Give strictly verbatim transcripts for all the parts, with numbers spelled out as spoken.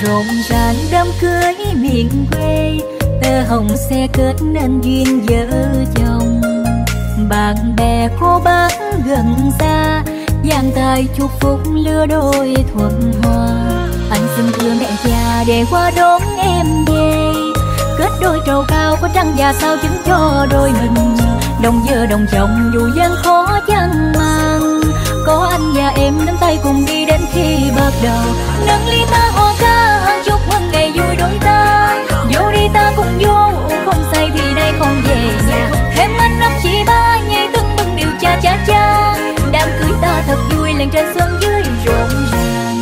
Rộn ràng đám cưới miền quê, tơ hồng xe kết nên duyên vợ chồng. Bạn bè cô bác gần xa, giang tay chúc phúc lứa đôi thuận hòa. Anh xin thưa mẹ già để qua đón em về, kết đôi trầu cao có trăng và sao chứng cho đôi mình. Đồng vợ đồng chồng dù gian khó chăng mang, có anh và em nắm tay cùng đi đến khi bắt đầu. Nâng ly ta hòa ca chúc mừng ngày vui đôi ta, vô đi ta cùng vô, không say thì nay không về nhà. Thêm anh năm chị ba nhảy tưng bừng điều cha cha cha, đám cưới ta thật vui lên trên sân dưới rộn ràng.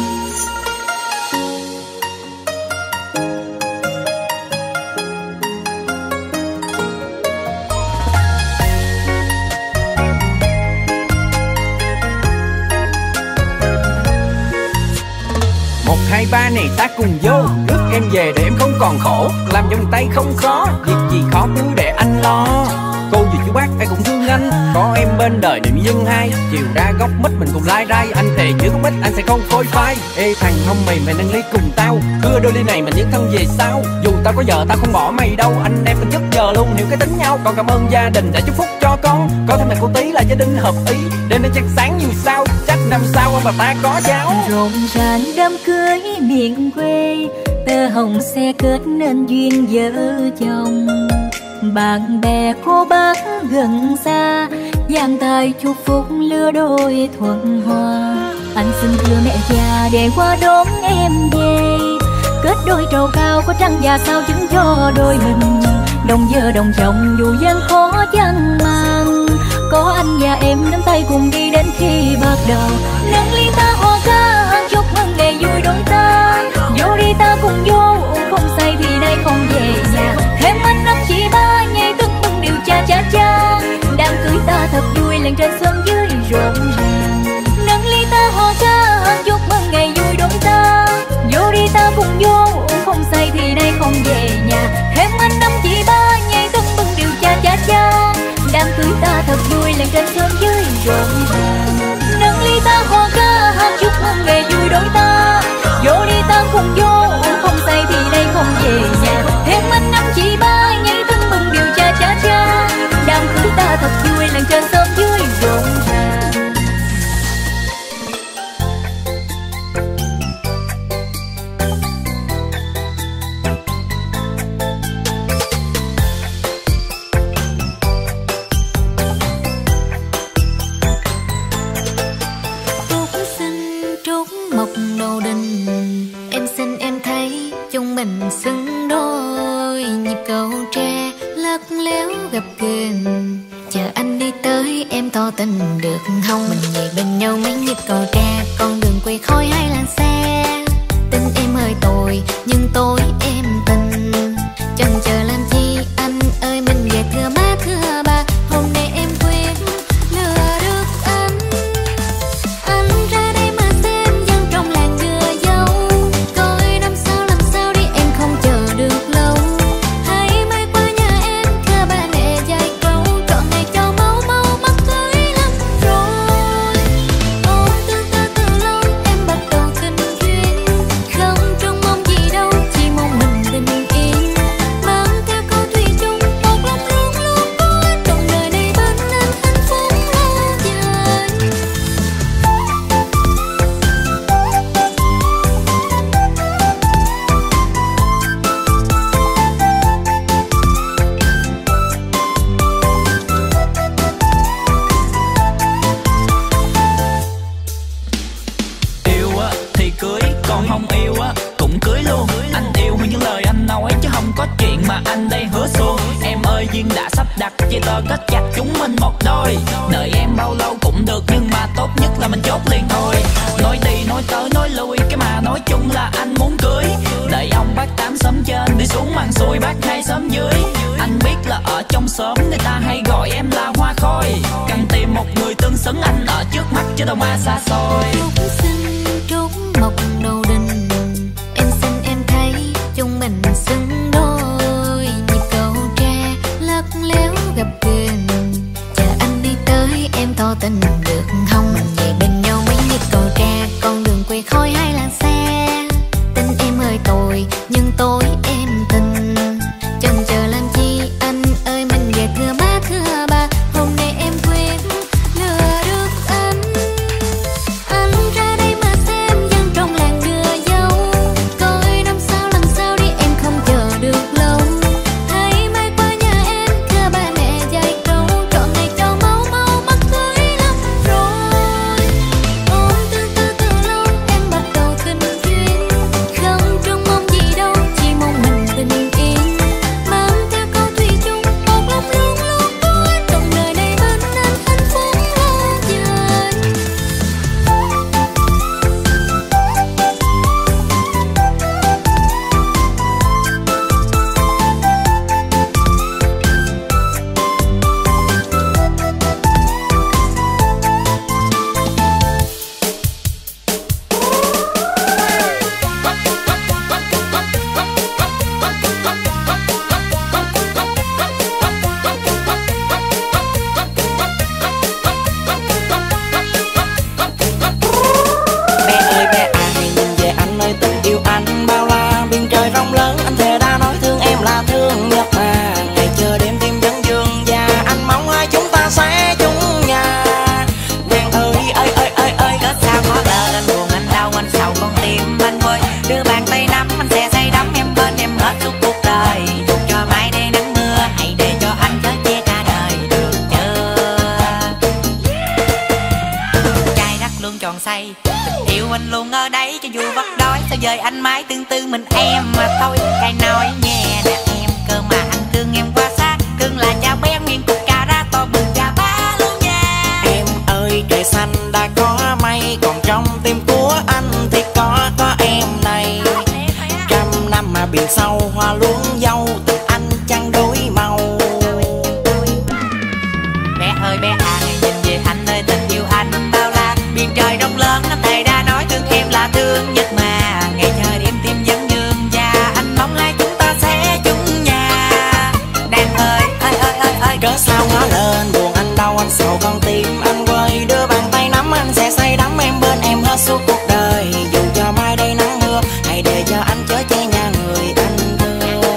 Hai ba này ta cùng vô, rước em về để em không còn khổ. Làm vòng tay không khó, việc gì khó cứ để anh lo. Cô dì chú bác ai cũng thương anh, có em bên đời niềm dân hai. Chiều ra góc mít mình cùng lai rai, anh thề chứ không ít anh sẽ không phôi phai. Ê thằng hông mày mày nâng ly cùng tao, cưa đôi ly này mình nhớ thân về sau. Dù tao có vợ tao không bỏ mày đâu, anh em mình nhất giờ luôn hiểu cái tính nhau. Còn cảm ơn gia đình đã chúc phúc cho con, có thêm mẹ cô tí là gia đình hợp ý. Đêm nay chắc sáng nhiều sao, chắc năm sau ông bà ta có cháu. Rộn ràng đám cưới miền quê, tơ hồng xe kết nên duyên vợ chồng. Bạn bè cô bác gần xa, giang tay chúc phúc lứa đôi thuận hòa. Anh xin thưa mẹ già để qua đón em về, kết đôi trầu cao có trăng và sao chứng cho đôi mình. Đồng vợ đồng chồng dù gian khó chăng mang, có anh và em nắm tay cùng đi đến khi bắt đầu. Nâng ly ta hòa ca chúc mừng ngày vui đôi ta, vô đi ta cùng vô, không say thì nay không về nhà. Thêm anh năm chị ba nhảy tưng bừng điều cha cha cha, đám cưới ta thật vui lên trên sân dưới rộn ràng. Nâng ly ta hòa ca chúc mừng ngày vui đôi ta, vô đi ta cùng vô, không say thì nay không về nhà. Thêm anh năm chị ba nhảy tưng bừng điều cha cha cha, đám cưới ta thật vui lên trên sân dưới rộn ràng. Nâng ly ta hòa ca chúc mừng ngày vui đôi ta, vô đi ta cùng vô, không say thì nay không về nhà. Thêm anh năm chị ba nhảy tưng bừng điều cha cha cha, đám cưới ta thật vui lên trên sân dưới rộn ràng. Xứng đôi nhịp cầu tre lắc léo gặp kềnh, chờ anh đi tới em tỏ tình được không? Mình về bên nhau mấy nhịp cầu tre, con đường quay khói hai làn xe. Tin em hơi tồi nhưng tối em tình, chần chờ làm chi anh ơi, mình về thưa má thưa ba. Hôm nay em quyết lừa được anh, anh ra đây mà xem dân trong làng đưa dâu. Coi năm sau làm sao đi em không chờ được lâu, hãy bay qua nhà em thưa ba mẹ dạy câu, trọn ngày cho máu máu mắt cưới lắm rồi. Ôm tương tư từ lâu em bắt đầu tình duyên, không trông mong gì đâu chỉ mong mình bình yên. Mang theo câu thủy chung một lòng luôn luôn có anh, trong đời này bên anh hạnh phúc lâu dài. Yêu á thì cưới, còn không yêu á cũng cưới luôn. Anh yêu như những lời anh nói chứ không có chuyện mà anh đây hứa xuông. Em ơi duyên đã sắp đặt, chia tờ kết chặt chúng mình một đôi. Đợi em bao lâu cũng được nhưng mà tốt nhất là mình chốt liền thôi. Nói đi nói tới nói lui cái mà nói chung là anh muốn cưới. Đợi ông bác tám xóm trên đi xuống màn xuôi bác hai xóm dưới. Anh biết là ở trong xóm người ta hay gọi em là hoa khôi, cần tìm một người tương xứng anh ở trước mắt chứ đâu mà xa xôi. Trúc xin trúc mộc đầu đình, em xin em thấy chúng mình xứng đôi. Nhịp cầu tre lắc léo gặp kềnh, chờ anh đi tới em tỏ tình được không? Mình về bên nhau mấy nhịp cầu tre, con đường quay khói hai làn xe. Tin em hơi tồi thương tròn say. Tình yêu anh luôn ở đấy cho dù vất đói, sao dời anh mãi tương tư mình em mà thôi. Cái nói nghe nè em, cơ mà anh thương em quá xa, cưng là cha bé nguyên cục cà ra to mừng gà ba luôn nha. Em ơi trời xanh đã có mây, còn trong tim của anh thì có có em này. Trăm năm mà biển sâu hoa luống dâu, tình anh chẳng đổi màu. Bé ơi bé à, nhìn về anh ơi tình yêu anh bao la. Biển trời rộng lớn năm thầy đã nói thương em là thương nhất mà. Ngày chờ đêm tim vẫn dương và anh mong hai chúng ta sẽ chung nhà. Đàn ơi ơi ơi ơi ơi, Cớ sao ngó lên buồn anh đau anh sầu con tim anh quay. Đưa bàn tay nắm anh sẽ say đắm em bên em hết suốt cuộc đời. Dù cho mai đây nắng mưa, hãy để cho anh chở che nhà người anh thương.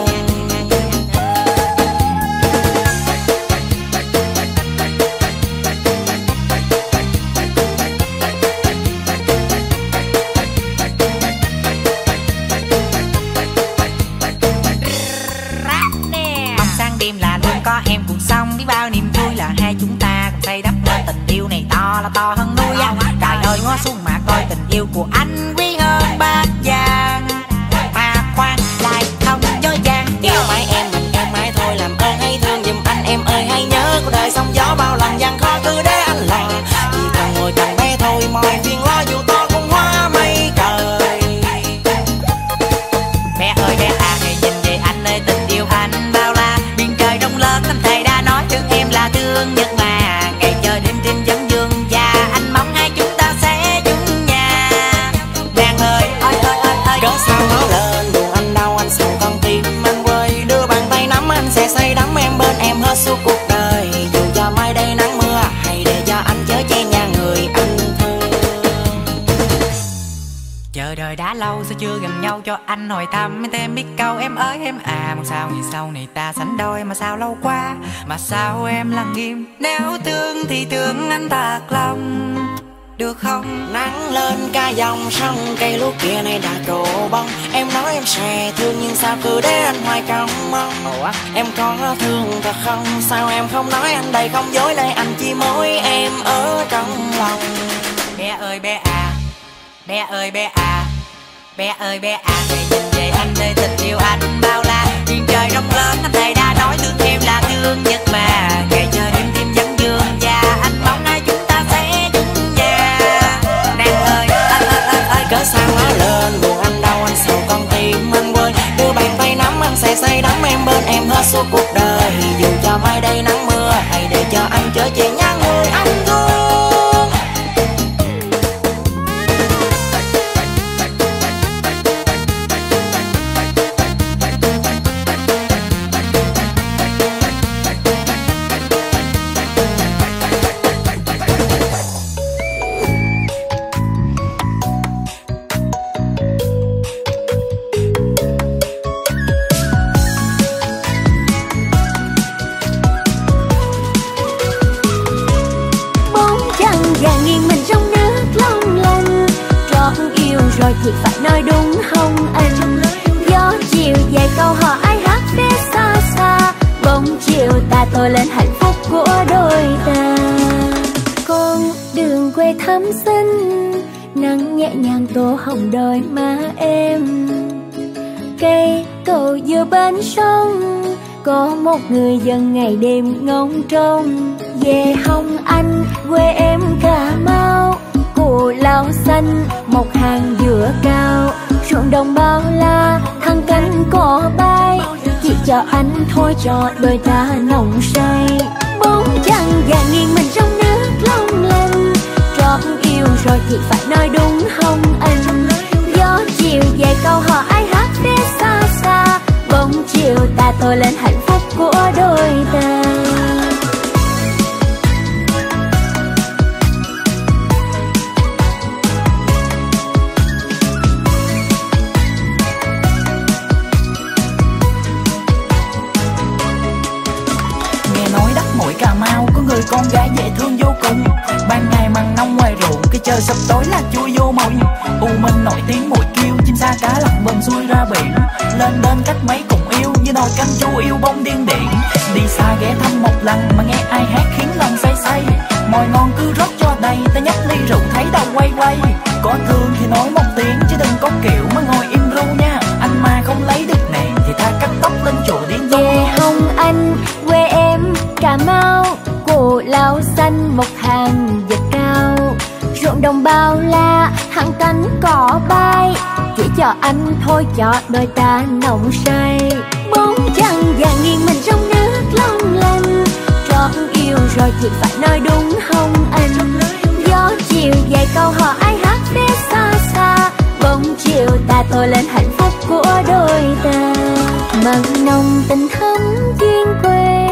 mong sang đêm là luôn có em cuộc sống. Biết bao niềm vui là hai chúng ta cùng xây đắp nên tình yêu này to là to hơn núi á. Trời ơi ngó xuống mà coi tình yêu của anh quý hơn bát vàng. Mà khoan lại không dối vàng Yêu mãi em mình em mãi thôi, làm ơn hãy thương giùm anh em ơi. Hãy nhớ cuộc đời sóng gió bao lần gian khó cứ để anh lo. Chỉ cần ngồi cạnh bé thôi mọi phiền lo dù to cũng hóa mây trời. Bé ơi bé à, hãy nhìn về anh ơi tình yêu anh bao la. Biển trời rộng lớn năm thầy đã nói thương em là thương nhất mà. Ngày chờ đêm tim vẫn dương và anh mong hai chúng ta sẽ chung nhà. Nàng ơi ơi ơi ơi ơi, Cớ sao ngó lên buồn anh đau anh sầu con tim anh quay. Đưa bàn tay nắm anh sẽ say đắm em bên em hết suốt cuộc đời. Dù cho mai đây nắng mưa, hãy để cho anh chở che nhà người anh thương. chờ đời đã lâu sao chưa gần nhau cho anh hỏi thăm em thêm biết câu em ơi em à. Mà sao ngày sau này ta sánh đôi mà sao lâu quá, mà sao em lặng im. Nếu thương thì thương anh thật lòng được không? Nắng lên ca dòng sông cây lúa kia này đã trổ bông. Em nói em sẽ thương nhưng sao cứ để anh hoài trong mong. Ủa? Em có thương thật không? Sao em không nói anh đây không dối đây anh chỉ mỗi em ở trong lòng. Bé ơi bé à, bé ơi bé à, bé ơi bé à, hãy nhìn về anh ơi tình yêu anh bao la. Biển trời rộng lớn anh thầy đã nói thương em là thương nhất mà. Ngày chờ đêm tim vẫn dương và anh mong hai chúng ta sẽ chung nhà. Nàng ơi ơi ơi ơi ơi, Cớ sao ngó lên buồn anh đau anh sầu con tim anh quên. Đưa bàn tay nắm anh sẽ say đắm em bên em hết suốt cuộc đời. Dù cho mai đây nắng mưa, hãy để cho anh chở che nhà người anh thương. Rồi thì phải nói đúng không anh? Gió chiều về câu hò ai hát phía xa xa. Bóng chiều ta tô lên hạnh phúc của đôi ta. Con đường quê thắm xinh, nắng nhẹ nhàng tô hồng đôi má em. Cây cầu giữa bên sông, có một người dân ngày đêm ngóng trông. Về Hồng Anh quê em Cà Mau, cù lao xanh một hàng dừa cao. Ruộng đồng bao la thăng cánh cỏ bay, chỉ cho anh thôi cho đôi ta nồng say. Bóng trăng vàng nghiêng mình trong nước long lanh, trót yêu rồi thì phải nói đúng không anh? Gió chiều về câu hò ai hát phía xa xa. Bóng chiều ta tô lên hạnh phúc của đôi ta. Cà Mau có người con gái dễ thương vô cùng. Ban ngày măng nông ngoài ruộng, cái trời sắp tối là chui vô mồi. U Minh nổi tiếng mùi kêu, chim sa cá lặn bơm xuôi ra biển. Lên bên cách mấy cùng yêu, như nồi canh chua yêu bông điên điển. Đi xa ghé thăm một lần mà nghe ai hát khiến lòng say say. Mồi ngon cứ rót cho đầy, ta nhấp ly rượu thấy đâu quay quay. Có thương thì nói một tiếng chứ đừng có kiểu mà ngồi im ru nha. Anh mà không lấy được nàng thì tha cắt tóc lên chùa điên tung. Về Hồng Anh quê em Cà Mau, cổ lao xanh một hàng dệt cao. Ruộng đồng bao la hàng cánh cỏ bay, chỉ cho anh thôi cho đôi ta nồng say. Bóng trăng vàng nghiêng mình trong nước long lanh, trót yêu rồi thì phải nói đúng Hồng Anh. Gió chiều dài câu hò ai hát phía xa xa, bóng chiều ta tô lên hạnh phúc của đôi ta. Mặn nồng tình thắm duyên quê,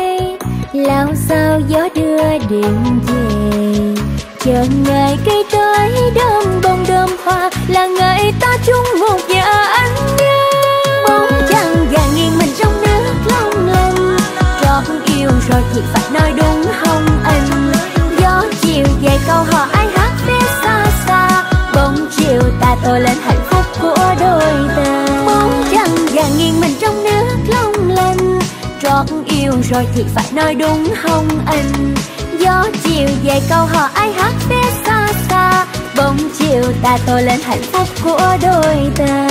lao sao gió đưa điện về. Chờ ngày cây trái đơm bông đơm hoa, là ngày ta chung một nhà anh nhớ. Bóng trăng vàng nghiêng mình trong nước long lanh, trót yêu rồi thì phải nói đúng Hồng Anh. Gió chiều về câu hò ai hát phía xa xa, bóng chiều ta tô lên hạnh phúc của đôi ta. Bóng trăng vàng nghiêng mình trong nước long lanh, trót yêu rồi thì phải nói đúng Hồng Anh. Gió chiều về câu hò ai hát phía xa xa, bóng chiều ta tô lên hạnh phúc của đôi ta.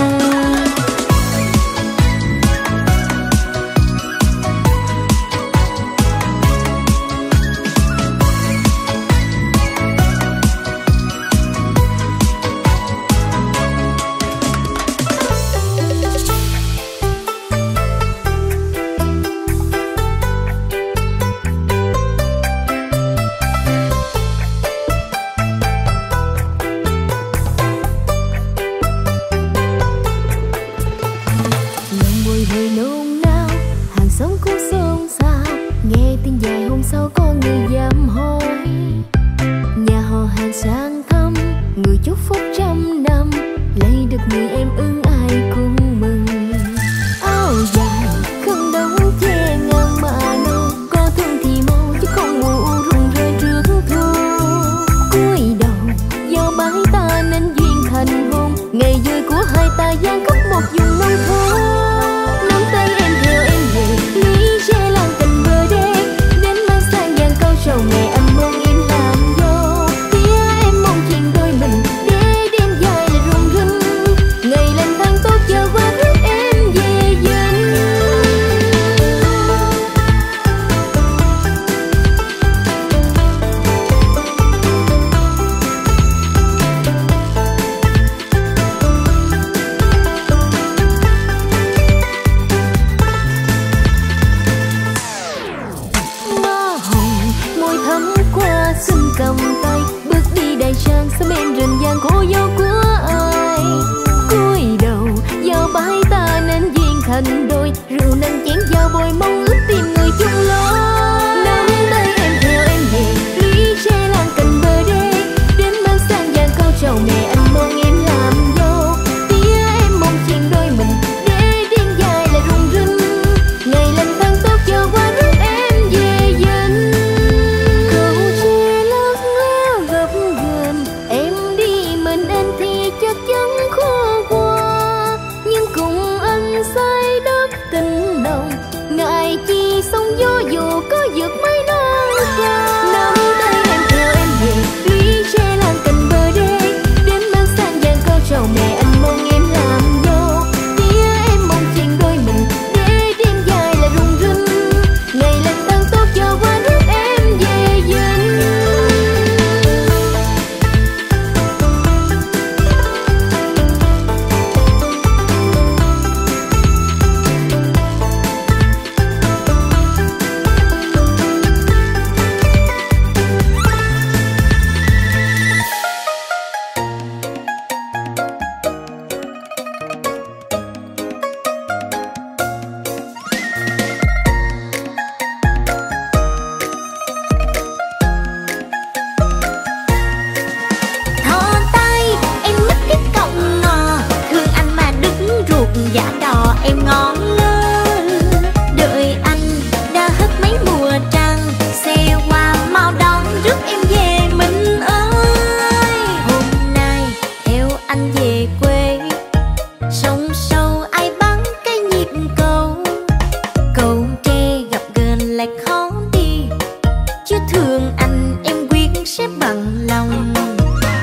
thương anh em quyết sẽ bằng lòng.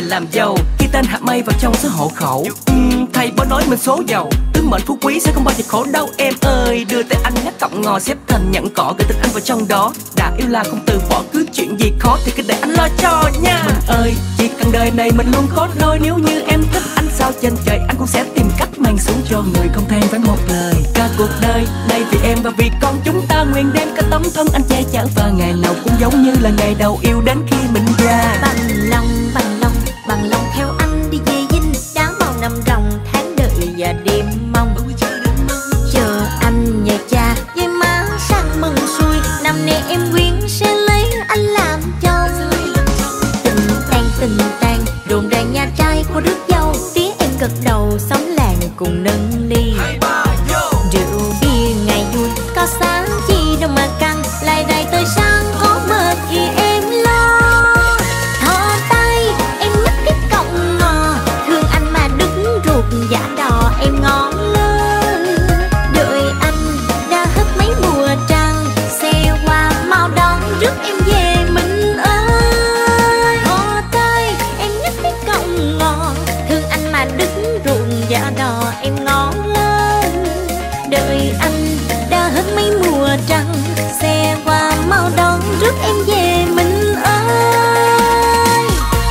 làm giàu khi tên hạt mây vào trong số hộ khẩu. uhm, Thầy bói nói mình số giàu, tướng mệnh phú quý sẽ không bao giờ khổ đâu em ơi. Đưa tay anh ngắt cọng ngò xếp thành nhẫn cỏ, gửi tình anh vào trong đó. Đã yêu là không từ bỏ, cứ chuyện gì khó thì cứ để anh lo cho nha. Mình ơi, chỉ cần đời này mình luôn có thôi. Nếu như em thích anh sao trên trời anh cũng sẽ tìm cách mang xuống cho người không than với một lời. Cả cuộc đời đây vì em và vì con chúng ta, nguyện đem cả tấm thân anh che chở, và ngày nào cũng giống như là ngày đầu yêu đến khi mình ra. Bằng lòng, bằng lòng, bằng lòng theo anh đi về dinh. Đã bao năm ròng tháng đợi và đêm mong, chờ anh nhà cha với má sang mừng xuôi. Năm nay em quyến sẽ lấy anh làm chồng. Tình tàn tình tàn rộn ràng nhà trai của rước dâu, tiếng em gật đầu xóm làng cùng nâng ly. Rượu bia ngày vui có sáng chi đâu mà căng, lại đầy tới sáng có mệt thì em lo. Thò tay em nhấc cái cọng ngò, thương anh mà đứng ruột giả đò em ngó lên. Đợi anh đã hết mấy mùa trăng, xe qua mau đón rước em về mình ơi. Thò tay em nhấc cái cọng ngò, thương anh mà đứng ruột giả đò em ngó lên. Đợi anh đã hết mấy mùa trăng, xe qua mau đón rước em về mình ơi.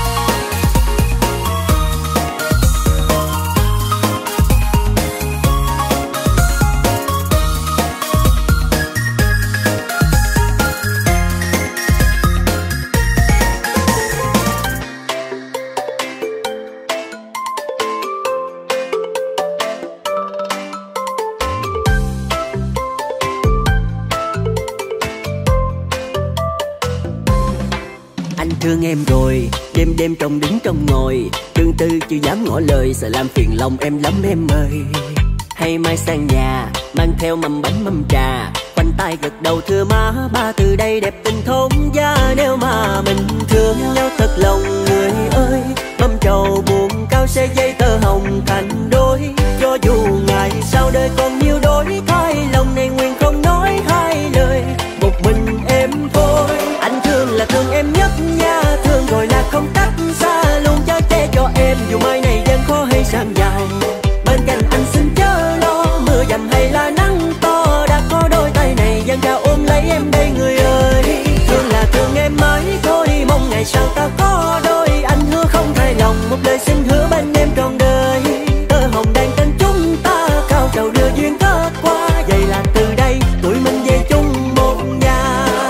Anh thương em rồi, đêm đêm trong đứng trong ngồi, tương tư chưa dám ngỏ lời, sợ làm phiền lòng em lắm em ơi. Hay mai sang nhà, mang theo mầm bánh mâm trà, quanh tay gật đầu thưa má, ba từ đây đẹp tình thôn gia. Nếu mà mình thương nhau thật lòng người ơi, mâm trầu buồn cao sẽ dây tơ hồng thành đôi. Cho dù ngày sau đời còn nhiều đổi thay, lòng này nguyện không nói hai lời, một mình em thôi. Anh thương là thương em nhất nha, thương rồi là không cách xa, luôn cho che cho em dù mai này gian khó hay sang dài. Bên cạnh anh xin chớ lo, mưa dầm hay là nắng to, đã có đôi tay này dang ra ôm lấy em đây người ơi. Thương là thương em mãi thôi, mong ngày sau ta có đôi. Anh hứa không thay lòng, một lời xin hứa bên em trọn đời. Tơ hồng đang tên chúng ta, cao trầu đưa duyên kết qua, vậy là từ đây tụi mình về chung một nhà.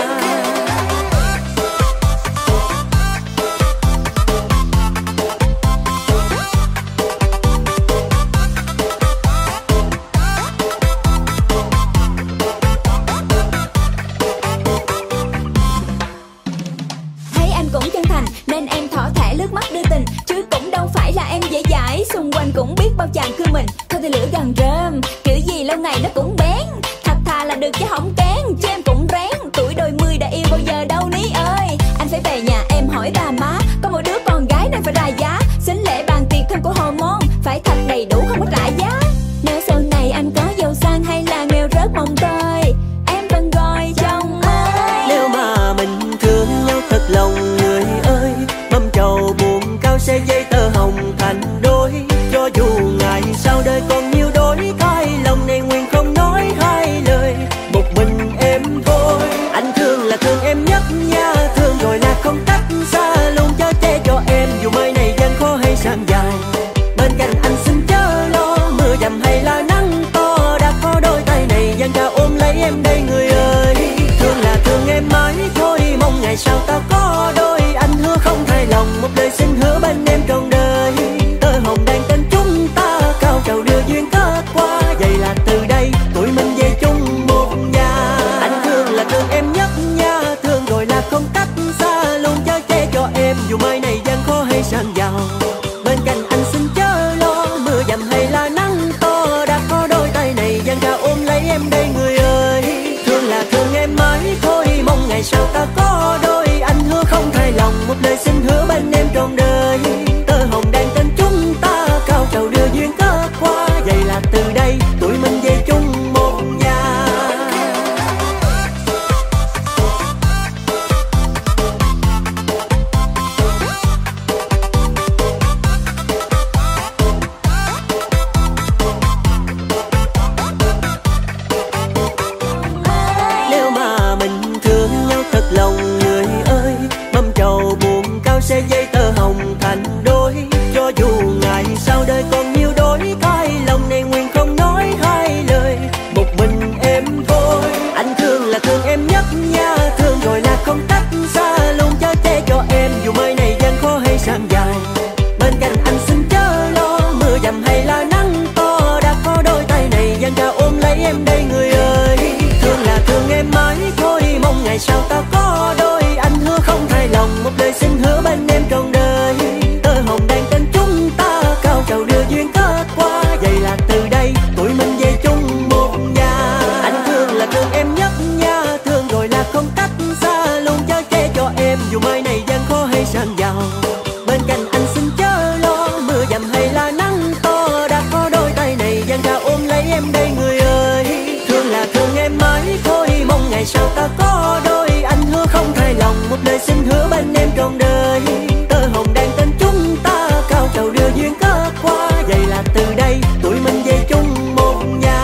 Thấy anh cũng chân thành nên em thỏ thẻ lướt mắt đưa tình, chứ cũng đâu phải là em dễ dãi. Xung quanh cũng biết bao chàng cưa mình, thôi thì lửa gần rơm, kiểu gì lâu ngày nó cũng bén. Thật thà là được chứ không kén, chứ em cũng rén. Tuổi đôi mươi đã yêu bao giờ đâu ní ơi. Anh phải về nhà em hỏi ba má, có một đứa con gái nên phải ra giá. Xính lễ bàn tiệc thân của hồ môn, phải thật đầy đủ không có trả giá. Nếu sau này anh có giàu sang hay là nghèo rớt mồng tơi, em vẫn gọi chồng ơi. Nếu mà mình thương nhau thật lòng người ơi, mâm trầu buồn cao sẽ dây tơ hồng thành đôi. Cho dù ngày sau đời còn nhiều đổi thay, lòng này nguyện không nói hai lời, một mình em thôi. Anh thương là thương em nhất nha, thương rồi là không cách xa, luôn cho che cho em dù mai này gian khó hay sang dài. Bên cạnh anh xin chớ lo, mưa dầm hay là nắng to, đã có đôi tay này dang ra ôm lấy em đây người ơi. Thương là thương em mãi thôi, mong ngày sau ta có đôi. Anh hứa không thay lòng, một lời xin hứa bên em trọn xa luôn chở che cho em, dù mai này gian khó hay sang giàu. Bên cạnh anh xin chớ lo, mưa dầm hay là nắng to, đã có đôi tay này dang ra ôm lấy em đây người ơi. Thương là thương em mãi thôi, mong ngày sau ta có đôi, anh hứa không thay lòng, một lời xin hứa bên em trọn đời. Tơ hồng đang tên chúng ta, cao trào đưa duyên kết qua, vậy là từ đây tụi mình về chung một nhà. Anh thương là thương em nhất nha, thương rồi là không cách xa, luôn chở che cho em, dù mai này gian khó hay sang giàu. Bên cạnh anh xin chớ lo, mưa dầm hay là nắng to, đã có đôi tay này dang ra ôm lấy em đây người ơi. Thương là thương em mãi thôi, mong ngày sau ta có đôi, anh hứa không thay lòng, một lời xin hứa bên em trọn đời. Tơ hồng đang tên chúng ta, cao trào đưa duyên kết qua, vậy là từ đây tụi mình về chung một nhà.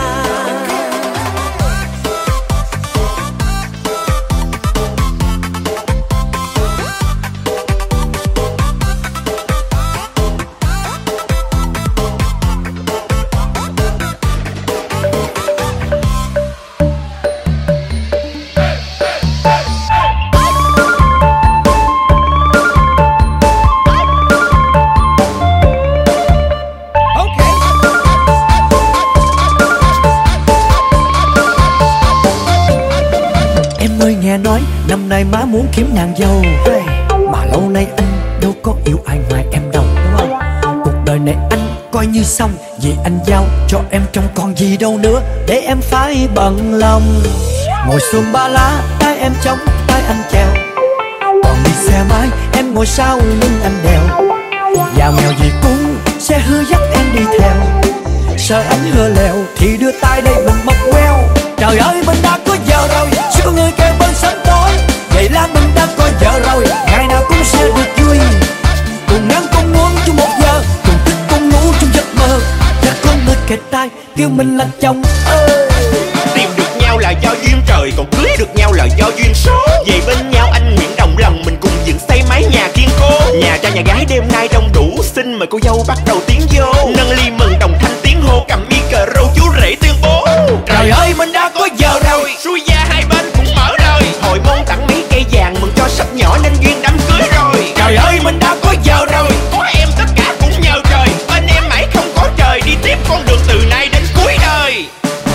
Nghe nói năm nay má muốn kiếm nàng dâu, mà lâu nay anh đâu có yêu ai ngoài em đâu, đúng không? Cuộc đời này anh coi như xong, vì anh giao cho em trong còn gì đâu nữa để em phải bận lòng. Ngồi xuồng ba lá, tay em chống tay anh chèo, còn đi xe máy em ngồi sau lưng anh đèo. Giàu nghèo gì cũng sẽ hứa dắt em đi theo, sợ anh hứa lèo thì đưa tay đây mình bọc queo. Trời ơi mình đã có vợ rồi, sẽ có người kề bên sớm tối, vậy là mình đã có vợ rồi, ngày nào cũng sẽ được vui. Cùng ăn cùng uống chung một giờ, cùng thức cùng ngủ chung giấc mơ, và có người kề tay kêu mình là chồng ơi. Tìm được nhau là do duyên trời, còn cưới được nhau là do duyên số. Về bên nhau anh nguyện đồng lòng, mình cùng dựng xây mái nhà kiên cố. Nhà trai nhà gái đêm nay đông đủ, xin mời cô dâu bắt đầu tiến vô. Nâng ly mừng đồng thanh tiếng hô, cầm mi cờ râu chú rể tuyên bố. Trời ơi mình đã có vợ rồi, xuôi da hai bên cũng mở đời. Hội môn tặng mấy cây vàng mừng cho sắp nhỏ nên duyên đám cưới rồi. Trời ơi mình đã có vợ rồi, có em tất cả cũng nhờ trời. Bên em mãi không có trời, đi tiếp con đường từ nay đến cuối đời.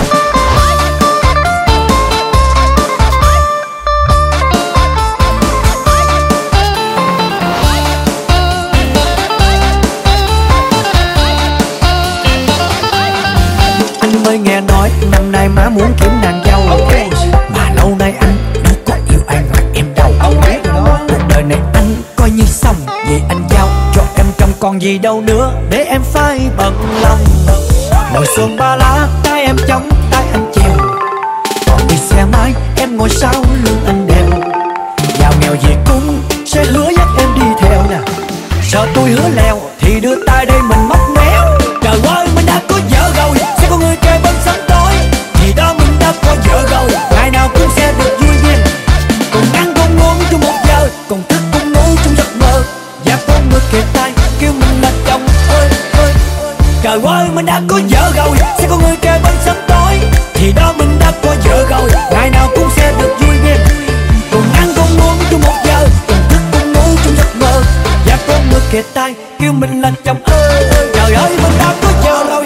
Anh mới nghe nói năm nay má muốn kiếm nàng dâu, okay. Mà lâu nay anh đâu có yêu ai ngoài em đâu. Cuộc đời này anh coi như xong, vì anh giao cho em trong còn gì đâu nữa để em phải bận lòng. Ngồi xuồng ba lá, tay em chống tay anh chèo, còn đi xe máy em ngồi sau lưng anh đèo. Giàu nghèo gì cũng sẽ hứa dắt em đi theo nè, sợ tôi hứa lèo thì đưa tay đây mình móc méo. Trời ơi mình đã có vợ rồi, sẽ có người kề bên sớm tối, thì đó mình đã có vợ rồi, ngày nào cũng sẽ được vui vẻ. Cùng ăn cùng uống chung một giờ, cùng thức cùng ngủ chung giấc mơ, và có người kề tay kêu mình là chồng ơi ơi. Trời ơi mình đã có vợ rồi, sẽ có người kề bên sớm tối, thì đó mình đã có vợ rồi, ngày nào cũng sẽ được vui vẻ. Cùng ăn cùng uống chung một giờ, cùng thức cùng ngủ chung giấc mơ, và có người kề tay kêu mình là chồng ơi ơi. Trời ơi mình đã có vợ rồi.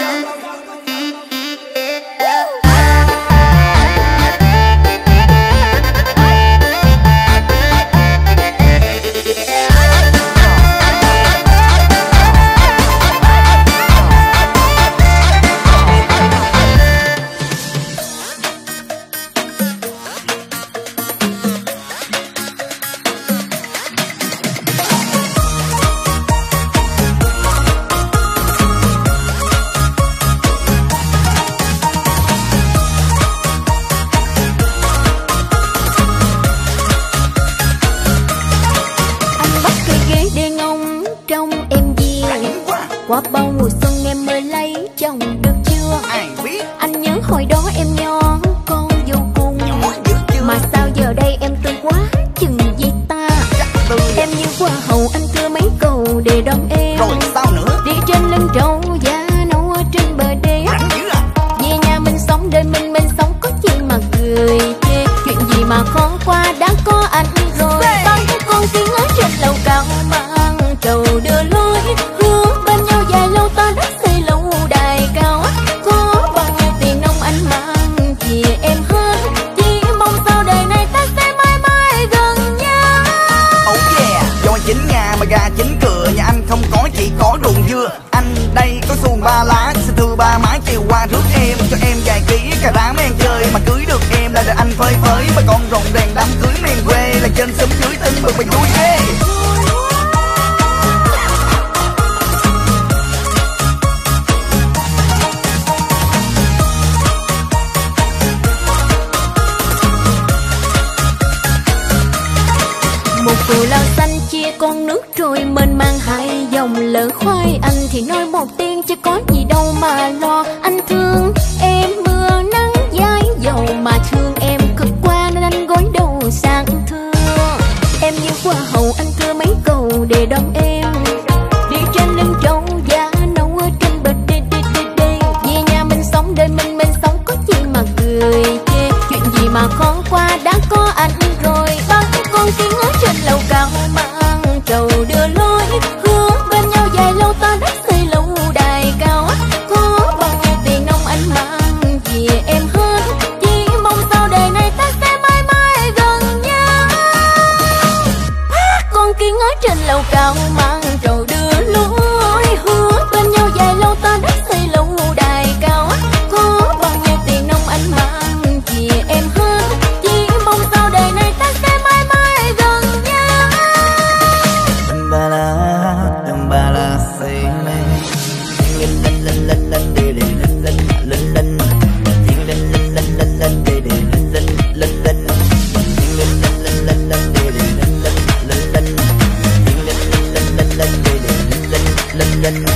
Qua bao mùa xuân em mới lấy chồng được chưa? Ai biết. Anh nhớ hồi đó em nhỏ con vô cùng, mà sao giờ đây em tươi quá chừng gì ta? Em như hoa hậu anh thưa mấy câu để đón em. Rồi sao nữa? Đi trên lưng trâu da nấu ở trên bờ đê. Về nhà mình sống đời mình mình sống có chi mà cười chê. Chuyện gì mà khó qua đã có anh qua rước em, cho em vài ký cà rá men chơi. Mà cưới được em là đời anh phơi phới, bà con rộn ràng đám cưới miền quê, là trên xóm dưới tính bực mình vui ghê. Một cù lao xanh chia con nước rồi mình mang hai dòng lỡ khoai. Anh thì nói một tiếng chứ có gì đâu mà lo. Anh thương em mưa nắng dãi dầu, mà thương em cực quá nên anh gối đầu sang thương. Em như hoa hậu anh thưa mấy câu để đón em, đi trên lưng trâu da nấu ở trên bờ đê đê đê đê. Về nhà mình sống đời mình mình sống có gì mà cười chê. Chuyện gì mà khó qua đã có anh rồi. Bao nhiêu con kiến ở trên lầu cao mang trầu đưa lối, hứa bên nhau dài lâu ta đã xây lâu đài cao. Có bao nhiêu tiền nông anh mang về em hết, chỉ mong sau đời này ta sẽ mãi mãi gần nhau. Con kiến ở trên lầu cao mang trầu đưa lối, hứa bên nhau dài lâu ta đã xây lâu đài cao. Có bao nhiêu tiền nông anh mang về em hết, chỉ mong sau đời này ta sẽ mãi mãi gần nhau. Ba la, ba la say mê, lên lên lên lên lên đi đi lên lên lên lên, lên lên lên lên lên lên đi đi lên lên lên lên, lên lên lên lên lên đi đi lên lên lên lên, lên lên lên lên lên đi đi lên lên lên lên.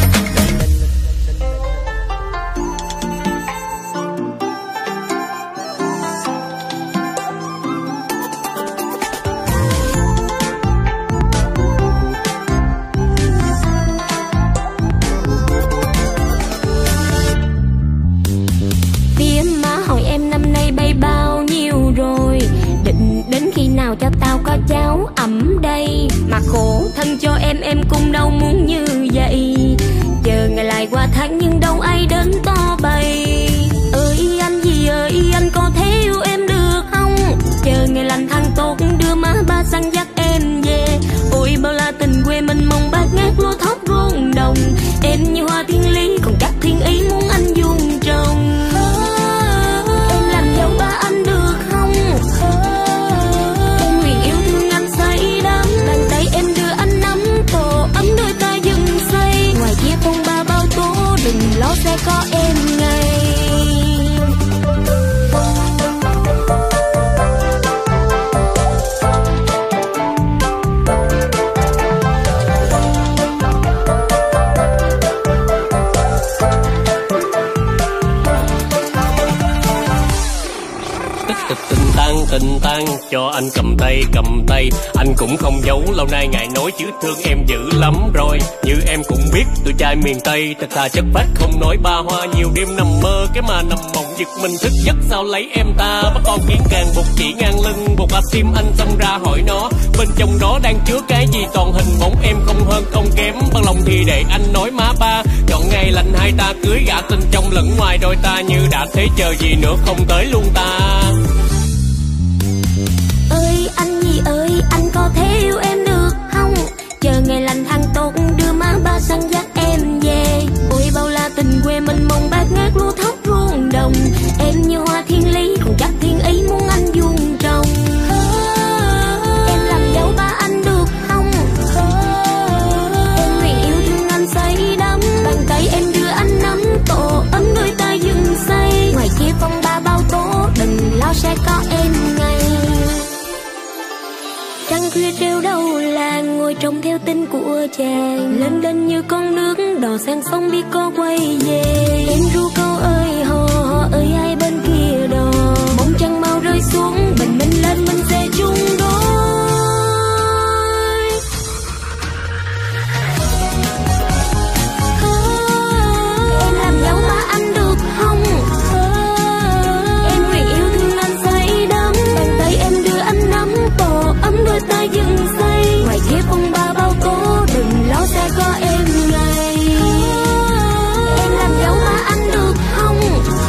Phía má hỏi em năm nay bay bao nhiêu rồi, định đến khi nào cho tao có cháu ẵm đây. Mà khổ thân cho em em cũng đâu muốn như vậy, chờ ngày lại qua tháng nhưng đâu ai đến to bày. Ơi anh gì ơi anh có thể yêu em được không, chờ ngày lành thằng tốt đưa má ba sang dắt em về. Ôi bao la tình quê mình mong bát ngát lúa thóc ruộng đồng, em như hoa thiên lý còn các thiên ý muốn anh vuông trồng. Em làm dâu ba anh được không, em nguyện yêu thương anh say đắm. Bàn tay em đưa anh nắm tổ ấm đôi ta dừng say. Ngoài kia phong ba bao tố đừng lo sẽ có em ngay. Tình tan tình tan cho anh cầm tay cầm tay, anh cũng không giấu lâu nay ngài nói chứ thương em dữ lắm rồi. Như em cũng biết tôi trai miền Tây thật thà chất phát không nói ba hoa, nhiều đêm nằm mơ cái mà nằm mộng giật mình thức giấc sao lấy em ta. Bắt con kiến càng bột chỉ ngang lưng bột áp tim anh xông ra hỏi nó bên trong đó đang chứa cái gì, toàn hình bóng em không hơn không kém. Bằng lòng thì để anh nói má ba, chọn ngày lành hai ta cưới gả tình trong lẫn ngoài đôi ta như đã thế chờ gì nữa không tới luôn ta. Ơi anh gì ơi anh có thể yêu em được không, chờ ngày lành thằng tốt đưa má ba sang dắt em về. Ôi bao la tình quê mình mong bát ngát lúa thóc ruộng đồng, em như hoa thiên lý còn chắc thiên ý muốn anh vuông trồng. Em làm dâu ba anh được không, em nguyện yêu thương anh say đắm. Bàn tay em đưa anh nắm tổ ấm đôi ta dừng say. Ngoài kia phong ba bao tố đừng lo sẽ có em ngay. Trăng khuya treo đầu làng ngồi trông theo tin của chàng, lên lên như con nước đò sang sông biết có quay về. Em ru câu ơi hò hò ơi hai bên kia đò, bóng trăng mau rơi xuống bình minh lên mình sẽ chung đôi. Em làm dâu ba anh được không, em nguyện yêu thương anh say đắm. Bàn tay em đưa anh nắm tổ ấm đôi ta dừng say. Ngoài kia phong ba bao tố đừng lo sẽ có em ngay. Em làm dâu ba anh được không,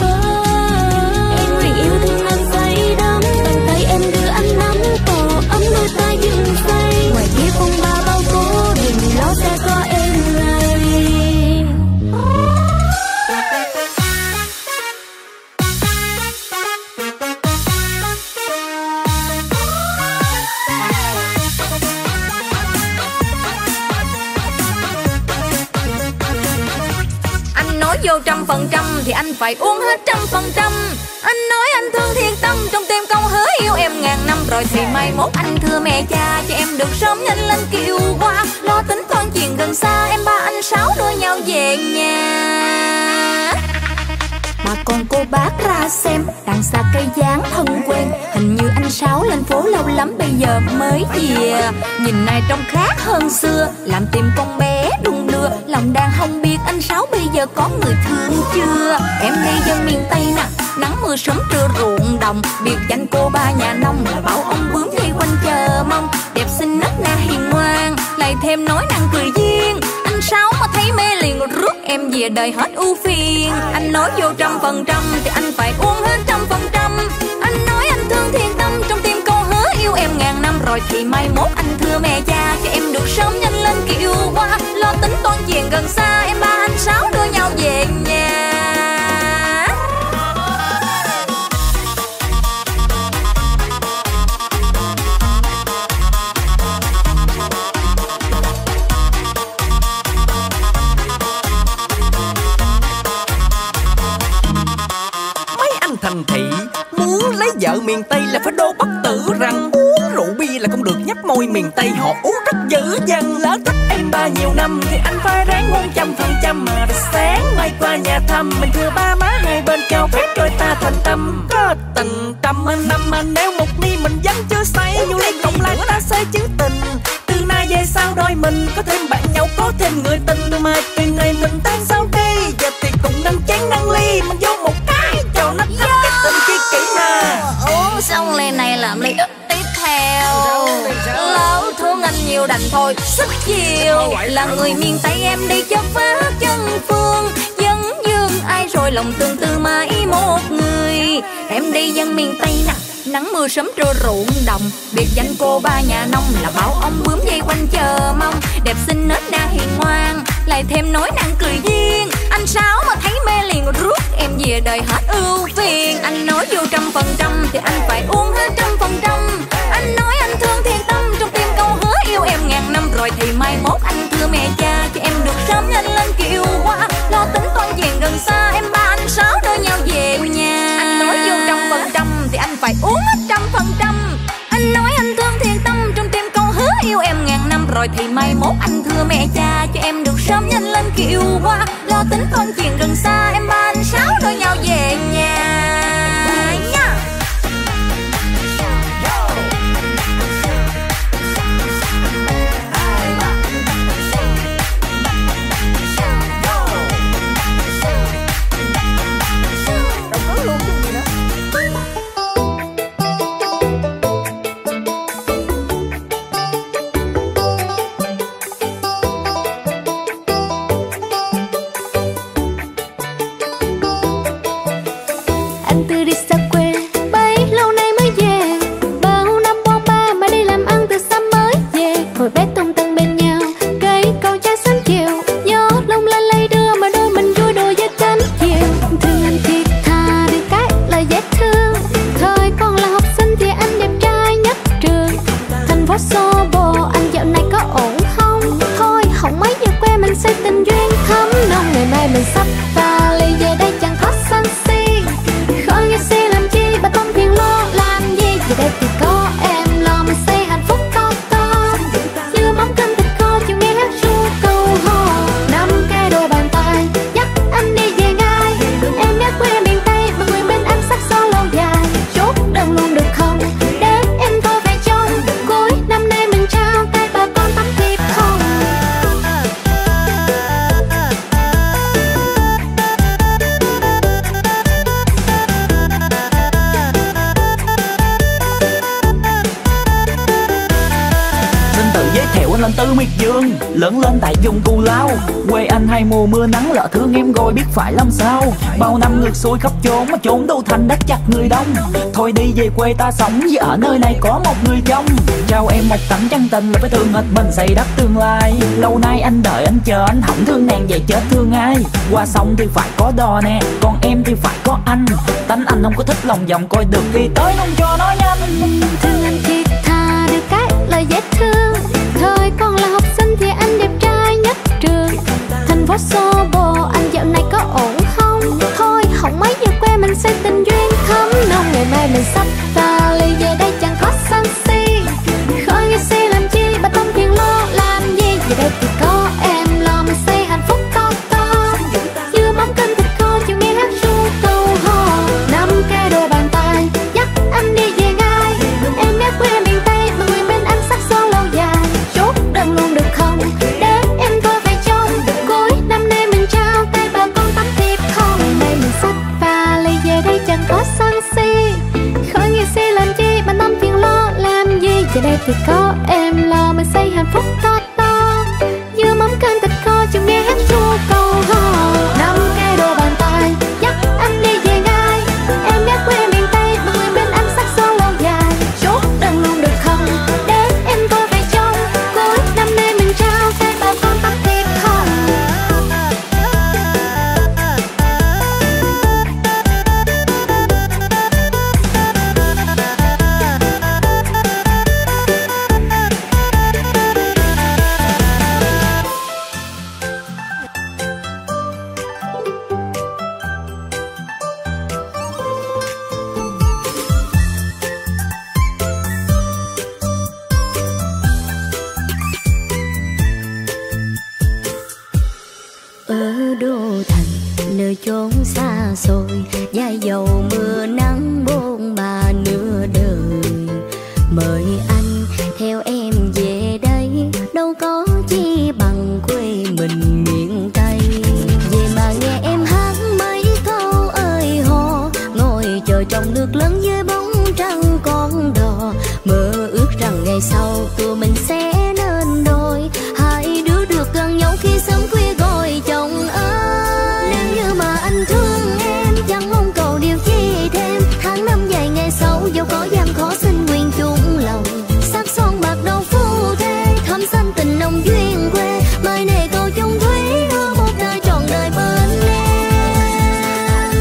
vô trăm phần trăm thì anh phải uống hết trăm phần trăm. Anh nói anh thương thiệt tâm, trong tim câu hứa yêu em ngàn năm. Rồi thì mai mốt anh thưa mẹ cha cho em được sớm nhanh lên kiều qua. Lo tính toán chuyện gần xa, em ba anh Sáu đưa nhau về nhà. Mà còn cô bác ra xem, đằng xa cây giáng thân quen. Hình như anh Sáu lên phố lâu lắm bây giờ mới về. Nhìn này trông khác hơn xưa, làm tim con bé đung đưa. Lòng đang không biết anh Sáu bây giờ có người thương chưa. Em đây dân miền Tây nè, nắng mưa sớm trưa ruộng đồng. Biệt danh cô ba nhà nông là bảo ông bướm dây quanh chờ mong. Đẹp xinh nết na hiền ngoan, lại thêm nói năng cười duyên. Anh Sáu mà thấy mê liền rước em về đời hết ưu phiền. Anh nói vô trăm phần trăm thì anh phải uống hết trăm phần trăm. Anh nói anh thương thiệt tâm, trong tim câu hứa yêu em ngàn năm. Rồi thì mai mốt anh thưa mẹ cha cho em được sớm nhanh lên kiều qua. Lo tính toán chuyện gần xa, em ba anh Sáu đưa nhau về nhà. Thành thị muốn lấy vợ miền Tây là phải đô bất tử rằng uống rượu bia là không được nhấp môi. Miền Tây họ uống rất dữ dằn. Lỡ thích em ba nhiều năm thì anh phải ráng một trăm phần trăm. Mà sáng mai qua nhà thăm, mình thưa ba má hai bên chào phép rồi ta thành tâm. Có tình tâm anh năm mà nếu một ni mình vẫn chưa say, dù lấy cộng lại ta xây chữ tình. Từ nay về sau đôi mình có thêm bạn nhau, có thêm người tình. Mà từ ngày mình tan sau đi, giờ thì cùng nâng chén nâng ly, mình vô một cái cho nó thấm cái tình chi kỹ nè. Uống xong ly này làm ly tiếp theo. Lỡ thương anh nhiều đành thôi sức chiều. Là người miền Tây em đi cho phá chân phương. Dân dương ai rồi lòng tương tư mãi một người. Em đi dân miền Tây nè, nắng mưa sớm trưa ruộng đồng. Biệt danh cô ba nhà nông là bảo ông bướm dây quanh chờ mong. Đẹp xinh nết na hiền ngoan, lại thêm nói năng cười duyên. Anh Sáu mà thấy mê liền rước em về đời hết ưu phiền. Anh nói vô trăm phần trăm thì anh phải uống hết trăm phần trăm. Anh nói anh thương thiệt tâm, trong tim câu hứa yêu em ngàn năm. Rồi thì mai mốt anh thưa mẹ cha cho em được sớm nhanh lên kiều qua. Lo tính toán chuyện gần xa, em ba anh Sáu đưa nhau về nhà. Anh nói vô trăm phần trăm thì anh phải uống hết trăm phần trăm. Anh nói anh thương thiệt tâm, trong tim câu hứa yêu em ngàn năm. Rồi thì mai mốt anh thưa mẹ cha cho em được sớm nhanh lên kiều qua. Lo tính toán chuyện gần xa, em ba anh Sáu đưa nhau về nhà. Anh từ đi xa quê bấy lâu nay mới về. Bao năm bon ba mà đi làm ăn từ xa mới về. Hồi bé tung tăng bên nhau, cây cầu trái sớm chiều. Gió lông lên lay đưa mà đôi mình vui đùa với cánh chiều. Thương anh thiệt thà được cái là dễ thương. Thời còn là học sinh thì anh đẹp trai nhất trường. Thành phố xô bồ anh dạo này có ổn không? Thôi không mấy giờ quê mình xây tình duyên thắm nồng. Ngày mai mình sắp ta ly về đây chẳng có sân si. Khỏi nghe xe làm chi, bà không phiền lo làm gì. Về đây thì có em lo mình xây hạnh phúc to to. Như món cơm thịt kho chiều nghe hát ru câu hò. Năm cái đôi bàn tay dắt anh đi về ngay. Em nhớ quê miền Tây mà người bên anh sắc son lâu dài. Chốt đơn luôn được không để em thôi về trong. Cuối năm nay mình trao tay bà con tắm thiệp không. Theo anh lên từ miệt dương, lớn lên tại vùng Cù Lao. Quê anh hai mùa mưa nắng, lỡ thương em rồi biết phải làm sao. Bao năm ngược xuôi khắp chốn mà chốn đâu thành đất chặt người đông. Thôi đi về quê ta sống, vì ở nơi này có một người chồng. Trao em một tấm chân tình là phải thương hết mình xây đất tương lai. Lâu nay anh đợi anh chờ, anh không thương nàng vậy chết thương ai. Qua sông thì phải có đò nè, còn em thì phải có anh. Tánh anh không có thích lòng vòng, coi được đi tới không cho nó nhanh. Thương anh thiệt thà được cái là dễ thương. Thời còn là học sinh thì anh đẹp trai nhất trường. Thành phố xô bồ anh dạo này có ổn mình xách vali về đây chẳng có sân si. Khởi nghĩa si làm chi bà tâm phiền lo làm gì. Về đây thì có em lo mình xây hạnh phúc to to. Dưa mắm canh thịt kho chiều nghe hát ru câu hò. Năm cái đôi bàn tay dắt anh đi về ngay. Em ghé quê miền Tây mà nguyện bên anh sắc son lâu dài. Chốt đơn luôn được không để em tôi phải trông. Cuối năm nay mình trao tay bà con tắm thiệp không. Ngày mình xách vali về đây chẳng có sân si. Khởi nghĩa si làm chi bà tâm phiền lo làm gì. Về đây thì có em lo mình xây hạnh phúc to to. Dưa mắm canh thịt kho chiều nghe hát ru câu hò. Năm cái đôi bàn tay dắt anh đi về ngay. Em ghé quê miền Tây mà nguyện bên anh sắc son lâu dài. Chốt đơn luôn được không để em tôi phải trông. Cuối năm nay mình trao tay bà con tắm thiệp không. Ở đô thành nơi chốn xa xôi, dài dầu mưa nắng bôn ba nửa đời. Mời anh theo em về đây, đâu có chi bằng quê mình miền Tây. Về mà nghe em hát mấy câu ơi hò, ngồi chờ trong nước lớn dưới bóng trăng con đò. Mơ ước rằng ngày sau tụi mình sẽ nên đôi, hai đứa được gần nhau khi sớm khuya gọi chồng ơi. Nếu như mà anh thương em chẳng mong cầu điều chi thêm. Tháng năm dài ngày sau dẫu có gian khó xin nguyện chung lòng. Sắc son bạc đầu phu thê thắm xanh tình nồng duyên quê. Mai này cầu chung thủy hứa một đời trọn đời bên em.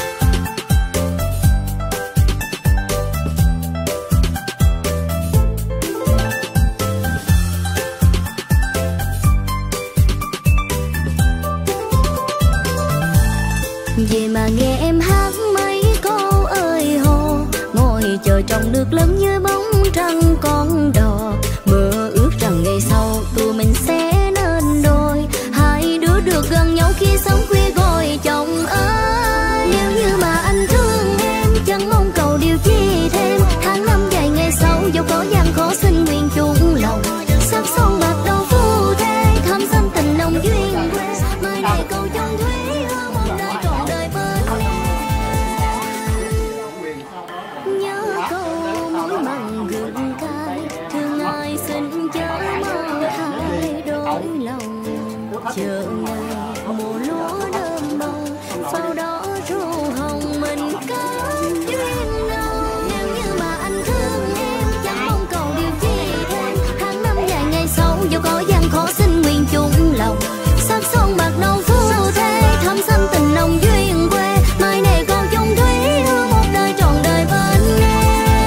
Về mà nghe em hát mấy câu ơi hò, ngồi chờ trong nước lớn như bóng trăng con đò. Mơ ước rằng ngày sau tụi mình sẽ nên đôi, hai đứa được gần nhau khi sớm khuya gọi chồng ơi. Nếu như mà anh thương em chẳng mong cầu điều chi thêm. Tháng năm dài ngày sau dẫu có gian khó xin nguyện chung lòng. Sắc son bạc đầu phu thê thắm xanh tình nồng duyên quê. Mai này cầu chung thủy hứa một đời trọn đời bên em. Nhớ câu mũi mặn gừng cay, thương ai xin chớ mơ hai đôi lòng. Chờ ngày mùa lúa đơm bông, sau đó ru hồng mình có duyên đâu. Nếu như mà anh thương em chẳng mong cầu điều chi thêm. Tháng năm dài ngày sau dẫu có gian khó xin nguyện chung lòng. Sắc son bạc đầu phu thê thắm xanh tình nồng duyên quê. Mai này con chung thủy hứa một đời trọn đời bên em.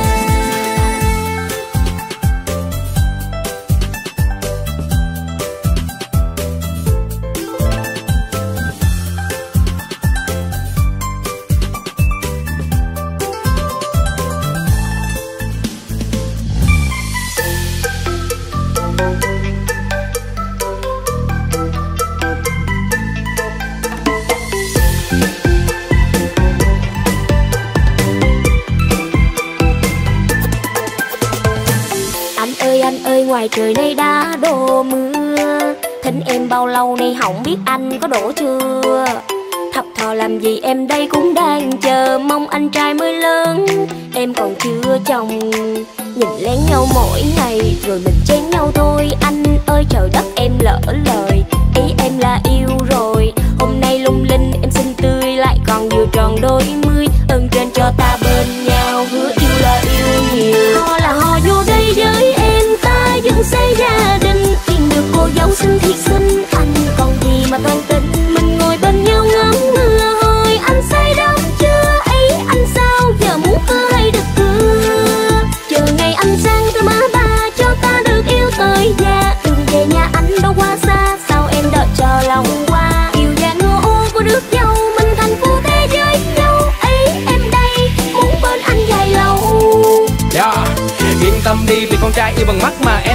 Anh ơi anh ơi ngoài trời nay đã đổ mưa, thỉnh em bao lâu nay không biết anh có đổ chưa. Thập thò làm gì em đây cũng đang chờ mong anh trai mới lớn, em còn chưa chồng. Nhìn lén nhau mỗi ngày rồi mình chén nhau thôi. Anh ơi trời đất em lỡ lời, ý em là yêu rồi. Hôm nay lung linh em xinh tươi lại còn vừa tròn đôi mươi. Ơn trên cho ta bên nhau hứa yêu là yêu nhiều. Ho là ho vô đây với em ta dừng xây gia đình. Tìm được cô dâu xinh thiệt xinh, anh còn gì mà toan tính. Mình ngồi bên nhau ngắm mưa hồi anh say đắm chưa. Ấy anh sao giờ muốn cơ hay được cưa. Chờ ngày anh sang tôi má ba cho ta được yêu tới già. Đừng về nhà anh đâu quá xa, sao em đợi chờ lòng qua. Yêu già ngô của đứa dâu mình thành phu thế giới nhau. Ấy em đây muốn bên anh dài lâu.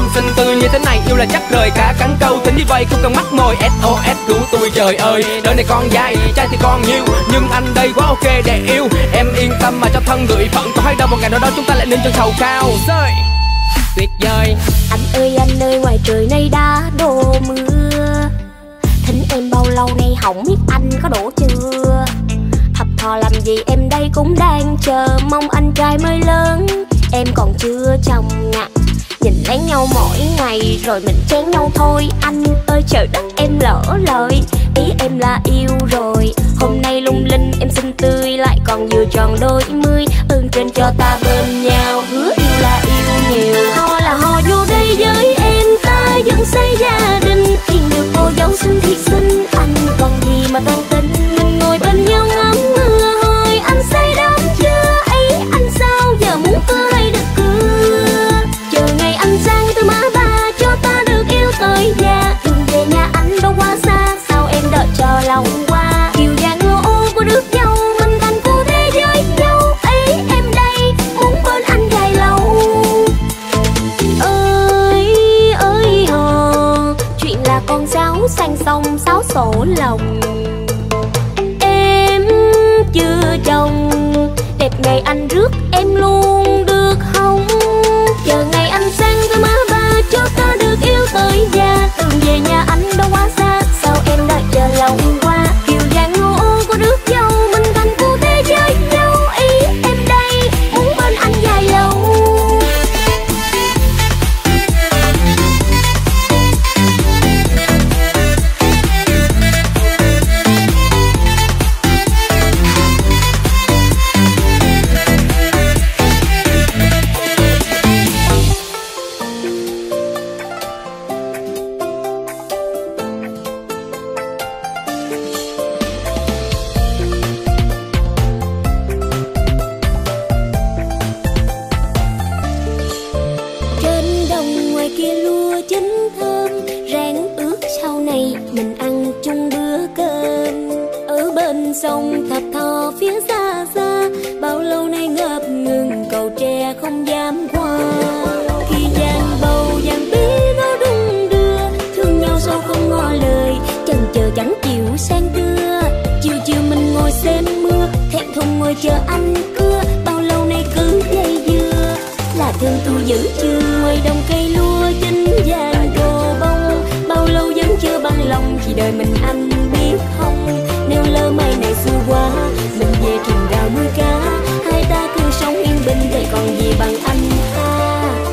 xinh tươi như thế này yêu là chắc rời cả cắn câu. Tính như vậy không cần mắc mồi, ét o ét cứu tôi trời ơi. Đời này con dài, trai thì còn nhiều, nhưng anh đây quá ok để yêu. Em yên tâm mà cho thân gửi phận, có hay đâu một ngày nào đó chúng ta lại lên chân thầu cao. Rơi tuyệt vời. Anh ơi anh ơi, ngoài trời nay đã đổ mưa, thỉnh em bao lâu nay không biết anh có đổ chưa. Thập thò làm gì em đây cũng đang chờ mong anh trai mới lớn, em còn chưa chồng ngặt. Nhìn lấy nhau mỗi ngày rồi mình chán nhau thôi. Anh ơi trời đất em lỡ lời, ý em là yêu rồi. Hôm nay lung linh em xinh tươi lại còn vừa tròn đôi mươi. Ơn trên cho ta bên nhau, hứa yêu là yêu nhiều. Ho là ho vô đây với em, ta vẫn xây gia đình. Tìm được cô dâu xinh thiệt xinh, anh còn gì mà toan tính. Mình ngồi bên nhau ngắm mưa thôi, anh say đắm chưa ấy. Anh sao giờ muốn cưa hay được cưa, chờ ngày anh sang từ má ba cho ta được yêu tới già. Đường về nhà anh đâu quá xa, sao em đợi chờ lòng qua. Kiều vàng ngô ô của đứa dâu, mình thành cô thế giới nhau ấy. Em đây muốn bên anh dài lâu. Ơi ơi hò, chuyện là con cháu sang sông sáo sổ lòng. Em chưa chồng, đẹp ngày anh rước em luôn được không. Chờ ngày anh sang với má ba cho ta được yêu tới già. Đường về nhà anh đâu quá xa, sao em đợi chờ lòng qua. Kiều vàng ngô ô của đứa dâu, mình thành cô thế giới nhau ý. Em đây muốn bên anh dài lâu. Trên đồng ngoài kia lúa chín thơm, rang ướt sau này mình ăn chung bữa cơm. Ở bên sông Thập Thò phía xa xa, bao lâu nay ngập ngừng cầu tre không dám qua. Khi giang bầu giang bí nó đung đưa, thương nhau sao không ngỏ lời, chần chờ chẳng chịu sang cưa. Chiều chiều mình ngồi xem mưa, thẹn thùng ngồi chờ anh cưa. Bao lâu nay cứ dây dưa, là thương tôi giữ chưa. Ngoài đồng cây lúa chín vàng rô bông, bao lâu vẫn chưa bằng lòng thì đời mình anh biết không. Nếu lỡ mai này xưa quá, mình về rừng rào nuôi cá, hai ta cứ sống yên bình vậy còn gì bằng anh ta.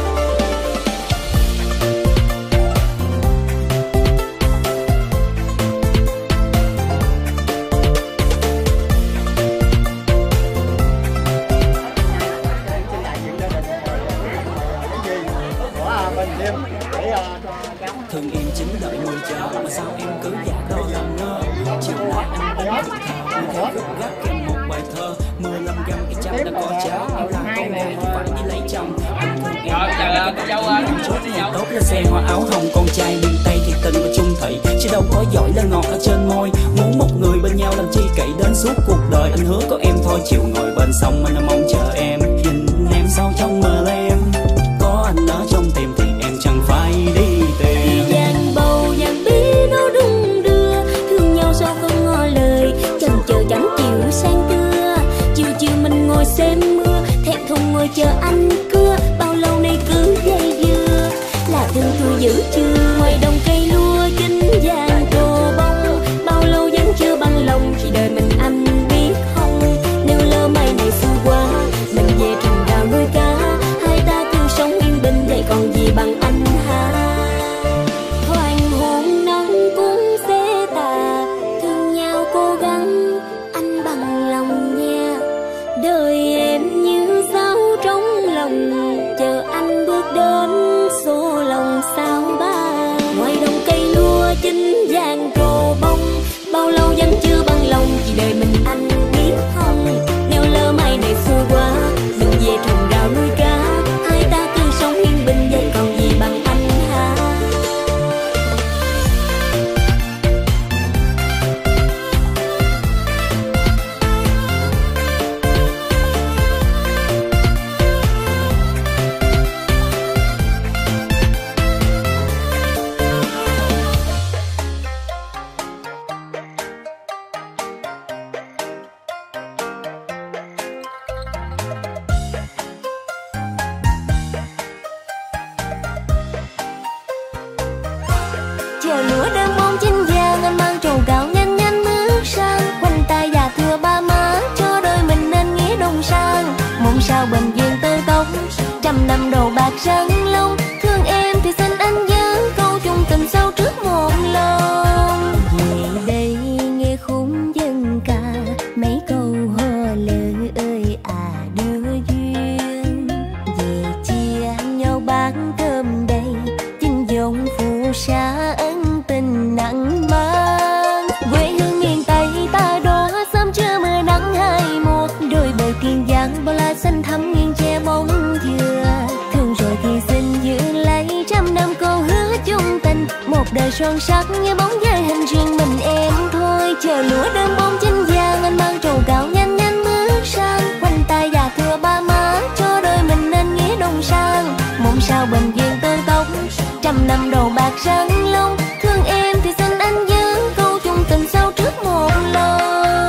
Thương em chính đợi nuôi chờ, mà sao em cứ giả đo làm ngơ. Chiều nay anh đến thực thà, như thế gấp gáp kèm một bài thơ. Mười lăm găm cái chăm đã có cháu, em làm con gái không phải đi lấy chồng. Anh thương em em chốt nhà tốt là xe hoa áo hồng. Con trai miền Tây thì tình và chung thủy, chứ đâu có giỏi là ngọt ở trên môi. Muốn một người bên nhau làm chi kỹ đến suốt cuộc đời. Anh hứa có em thôi, chiều ngồi bên sông anh mong chờ em. Nhìn em sao trong mơ em, có anh ở trong tim thì em chẳng phải đi tìm. Giang bầu giang bí nó đung đưa, thương nhau sao không ngỏ lời, chần chờ chẳng chịu sang cưa. Chiều chiều mình ngồi xem mưa, thẹn thùng ngồi chờ anh cưa. Bao lâu nay cứ dây dưa, là thương tôi giữ chưa. Ngoài đồng cây lúa chín vàng rô bông, bao lâu vẫn chưa bằng lòng thì đời mình anh biết không. Nếu lỡ mai này xưa quá, mình về rừng rào nuôi cá, hai ta cứ sống yên bình vậy còn gì bằng anh ha. Hoàng hôn nắng cũng sẽ tà, thương nhau cố gắng anh bằng lòng nha. Đời em như dao trong lòng, chờ anh bước đến số lòng sao ba. Ngoài đồng cây lúa chín vàng rô bông, bao lâu vẫn chưa bằng lòng thì đời mình anh biết không. Nếu lỡ mai này xưa quá, mình về rừng rào nuôi cá, hai ta cứ sống yên bình vậy còn gì bằng anh ha. trăm năm đầu bạc răng long. Thương em thì xin anh nhớ câu chung tình sâu trước một lòng. Về đây nghe khúc dân ca mấy câu hò lỡ ơi à đưa duyên. Về chia nhau bán cơm đây chinh dòng phù sa ân tình nặng mang. Quê hương miền Tây ta đó sớm trưa mưa nắng hai một. Đôi bờ kiên giang bao la xanh thắm nghiêng che bóng dừa. Thương rồi thì xin giữ lấy trăm năm câu hứa chung tình. Một đời son sắc như bóng dáng hình riêng mình em thôi. Chờ lúa đơm bông trên giang anh mang trầu cao nhanh nhanh bước sang. Quanh tay già thưa ba má cho đôi mình nên nghĩa đồng sang. Mong sao bình yên tơ tóc trăm năm đầu bạc răng long. Thương em thì xin anh nhớ câu chung tình sâu trước một lòng.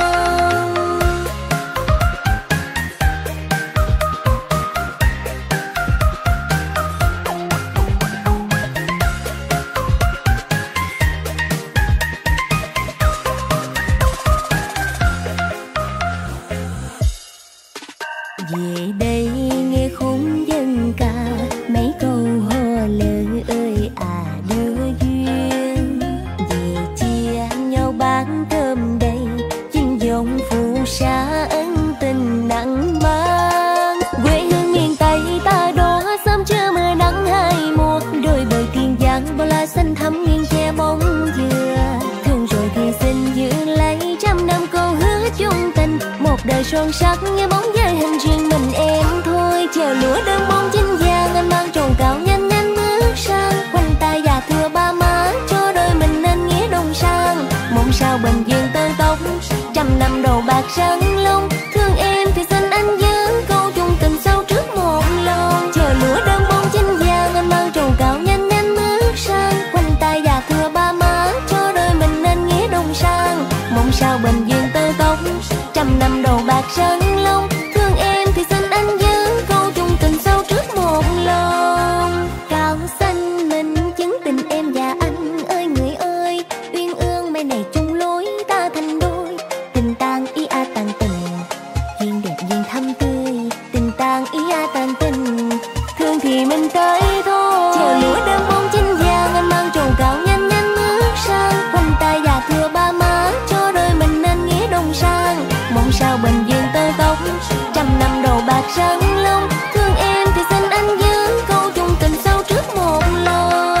Về đây nghe khúc dân ca mấy câu hò lỡ ơi à đưa duyên. Về chia nhau bán cơm đây chinh dòng phù sa ân tình nặng mang. Quê hương miền Tây ta đó sớm trưa mưa nắng hai một. Đôi bờ kiên giang bao la xanh thắm nghiêng che bóng dừa. Thương rồi thì xin giữ lấy trăm năm câu hứa chung tình. Một đời son sắc như bóng dáng hình riêng mình em thôi. Chờ lúa đơm bông trên giang anh mang trầu cao nhanh nhanh bước sang. Quanh tay già thưa ba má cho đôi mình nên nghĩa đồng sang. Mong sao bình yên tơ tóc trăm năm đầu bạc răng long. Thương em thì xin anh nhớ câu chung tình sâu trước một lòng. Chờ lúa đơm bông trên giang anh mang trầu cao nhanh nhanh bước sang. Quanh tay già thưa ba má cho đôi mình nên nghĩa đồng sang. Mong sao bình yên tơ tóc trăm năm đầu bạc răng long. Thương em thì xin anh nhớ câu chung tình sâu trước một lòng. Cao xanh mình chứng tình em và anh ơi người ơi. Uyên ương mai này chung lối ta thành đôi. Tình tang ý a tàn tình duyên đẹp duyên thắm tươi. Tình tang ý a tàn tình thương thì mình tới thôi. Chờ lúa đơm bông trên giang anh mang trầu cao nhanh nhanh bước sang. Quanh tay già thưa ba má cho đôi mình nên nghĩa đồng sang. Mong sao bình yên tơ tóc trăm năm đầu bạc răng long. Thương em thì xin anh nhớ câu chung tình sâu trước một lòng.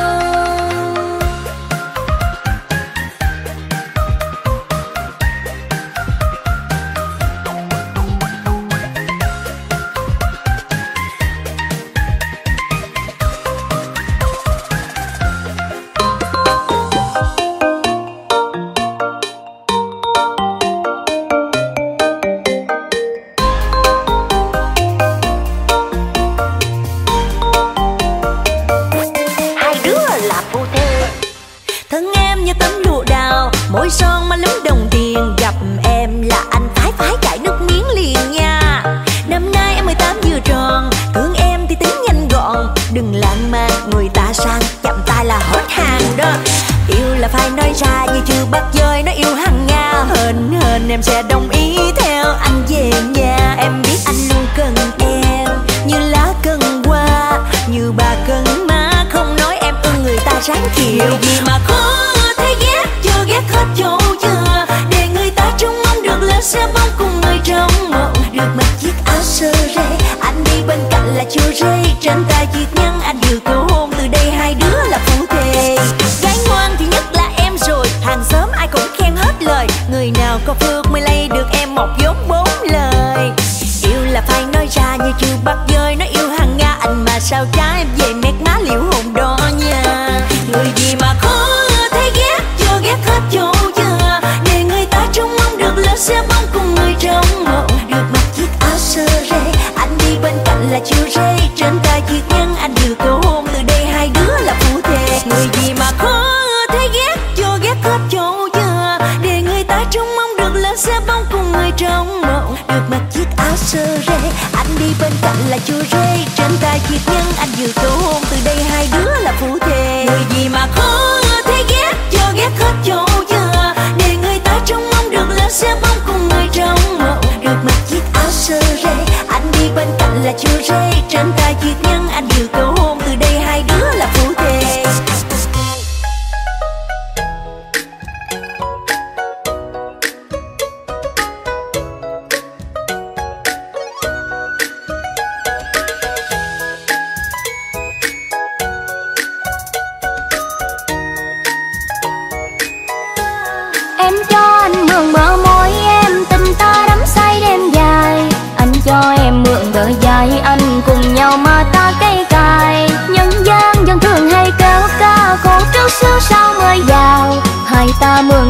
Thân em như tấm lụa đào, môi son mà lúm đồng tiền. Gặp em là anh phái phái chảy nước miếng liền nha. Năm nay em mười tám vừa tròn, thương em thì tính nhanh gọn. Đừng lãng mạn người ta sang, chậm tay là hết hàng đó. Yêu là phải nói ra như chưa bắt dơi nó yêu hàng Nga. Hên hên em sẽ đồng ý theo anh về nhà. Em biết anh luôn cần em như lá cần hoa, như bà cần má. Không nói em ưng người ta sáng chiều. Điều gì mà khó thấy ghét, chưa ghét hết chỗ chưa. Để người ta trông mong được lên xe bóng cùng người trong mộng. Được mặc chiếc áo sơ rê, anh đi bên cạnh là chưa rê. Trên tay chiếc nhẫn anh vừa cầu hôn, từ đây hai đứa là phu thề. Gái ngoan thì nhất là em rồi, hàng xóm ai cũng khen hết lời. Người nào có phước mới lấy được em một vốn bốn lời. Yêu là phải nói ra như chưa bắt dơi nó yêu hàng Nga. Anh mà sao trái em về mét má liệu hồn đó nha. Người gì mà khó thấy ghét, chưa ghét hết chỗ chưa. Để người ta trông mong được lên xe bóng cùng người trong mộng. Được mặc chiếc áo sơ rê, anh đi bên cạnh là chưa rê. Trên tay chiếc nhẫn anh vừa cầu hôn, từ đây hai đứa là phu thề. Người gì mà khó thấy ghét, chưa ghét hết chỗ chưa. Để người ta trông mong được lên xe bóng cùng người trong mộng. Được mặc chiếc áo sơ rê, anh đi bên cạnh là chưa rê. Trên tay chiếc nhẫn anh vừa cầu hôn, từ đây hai đứa là phu thề. Người gì mà khó thấy ghét, chưa ghét hết chỗ chưa. Để người ta trông mong được lên xe bóng cùng người trong mộng. Được mặc chiếc áo sơ rê, anh đi bên cạnh là chưa rê. Trên tay chiếc nhẫn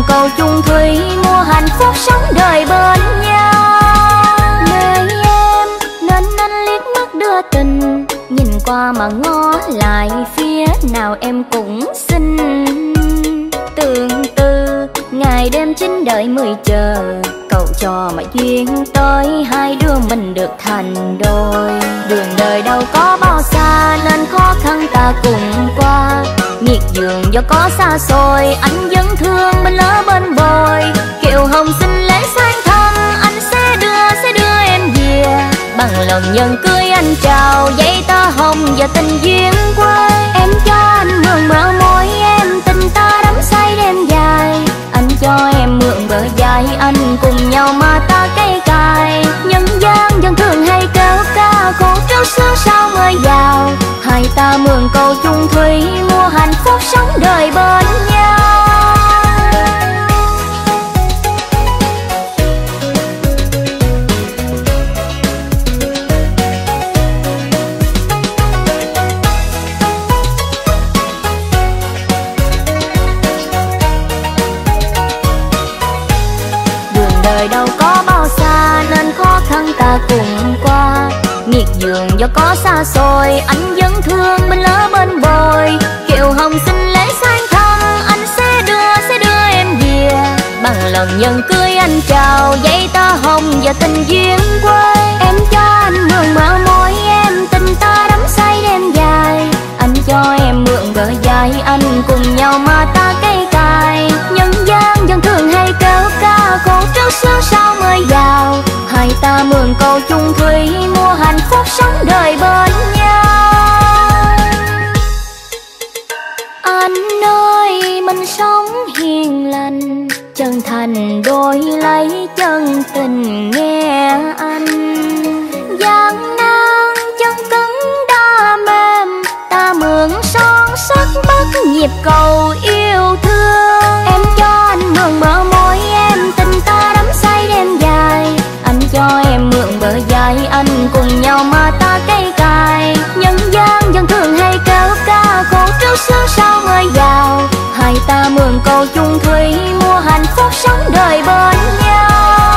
cầu chung thủy, mua hạnh phúc sống đời bên nhau. Nơi em nên anh liếc mắt đưa tình, nhìn qua mà ngó lại phía nào em cũng xinh. Tương tư ngày đêm chín đợi mười chờ, cầu cho mà duyên tới hai đứa mình được thành đôi. Đường đời đâu có bao xa nên khó khăn ta cùng qua, miệt vườn do có xa xôi anh vẫn thương bên lỡ bên bồi. Kiều hồng xin lễ sang thăm anh sẽ đưa sẽ đưa em về, bằng lòng nhân cưới anh chào giấy tơ hồng và tình duyên quê. Em cho anh mượn bờ môi em, tình ta đắm say đêm dài. Anh cho em mượn bờ vai anh cùng nhau mà ta cây cài. Nhân gian dân thường hay kêu ca khổ trước sương sao mưa vào, hai ta mượn cầu chung thủy, mua hạnh phúc sống đời bên nhau. Đời đâu có bao xa nên khó khăn ta cùng qua, miệt vườn do có xa xôi anh vẫn thương bên lỡ bên bồi. Kiều hồng xin lễ sang thăm anh sẽ đưa sẽ đưa em về, bằng lòng nhân cưới anh chào giấy tơ hồng và tình duyên quê. Em cho anh mượn bờ môi em, tình ta đắm say đêm dài. Anh cho em mượn bờ vai anh cùng nhau mà ta cây cài. Nhân gian dân thường hay kêu ca khổ trước sương sao mưa vào, hai ta mượn cầu chung thủy, mua hạnh phúc sống đời bên nhau. Anh ơi mình sống hiền lành, chân thành đôi lấy chân tình nghe anh. Gian nan chân cứng đá mềm, ta mượn son sắc bắt nhịp cầu yêu thương. Em cho anh mượn bờ môi em, tình ta đắm say đêm dài. Anh cho em mượn bờ vai anh cùng nhau mà ta cây cài. Nhân gian dân thường hay kêu ca khổ trước sương sao mưa vào, hai ta mượn cầu chung thủy, mua hạnh phúc sống đời bên nhau.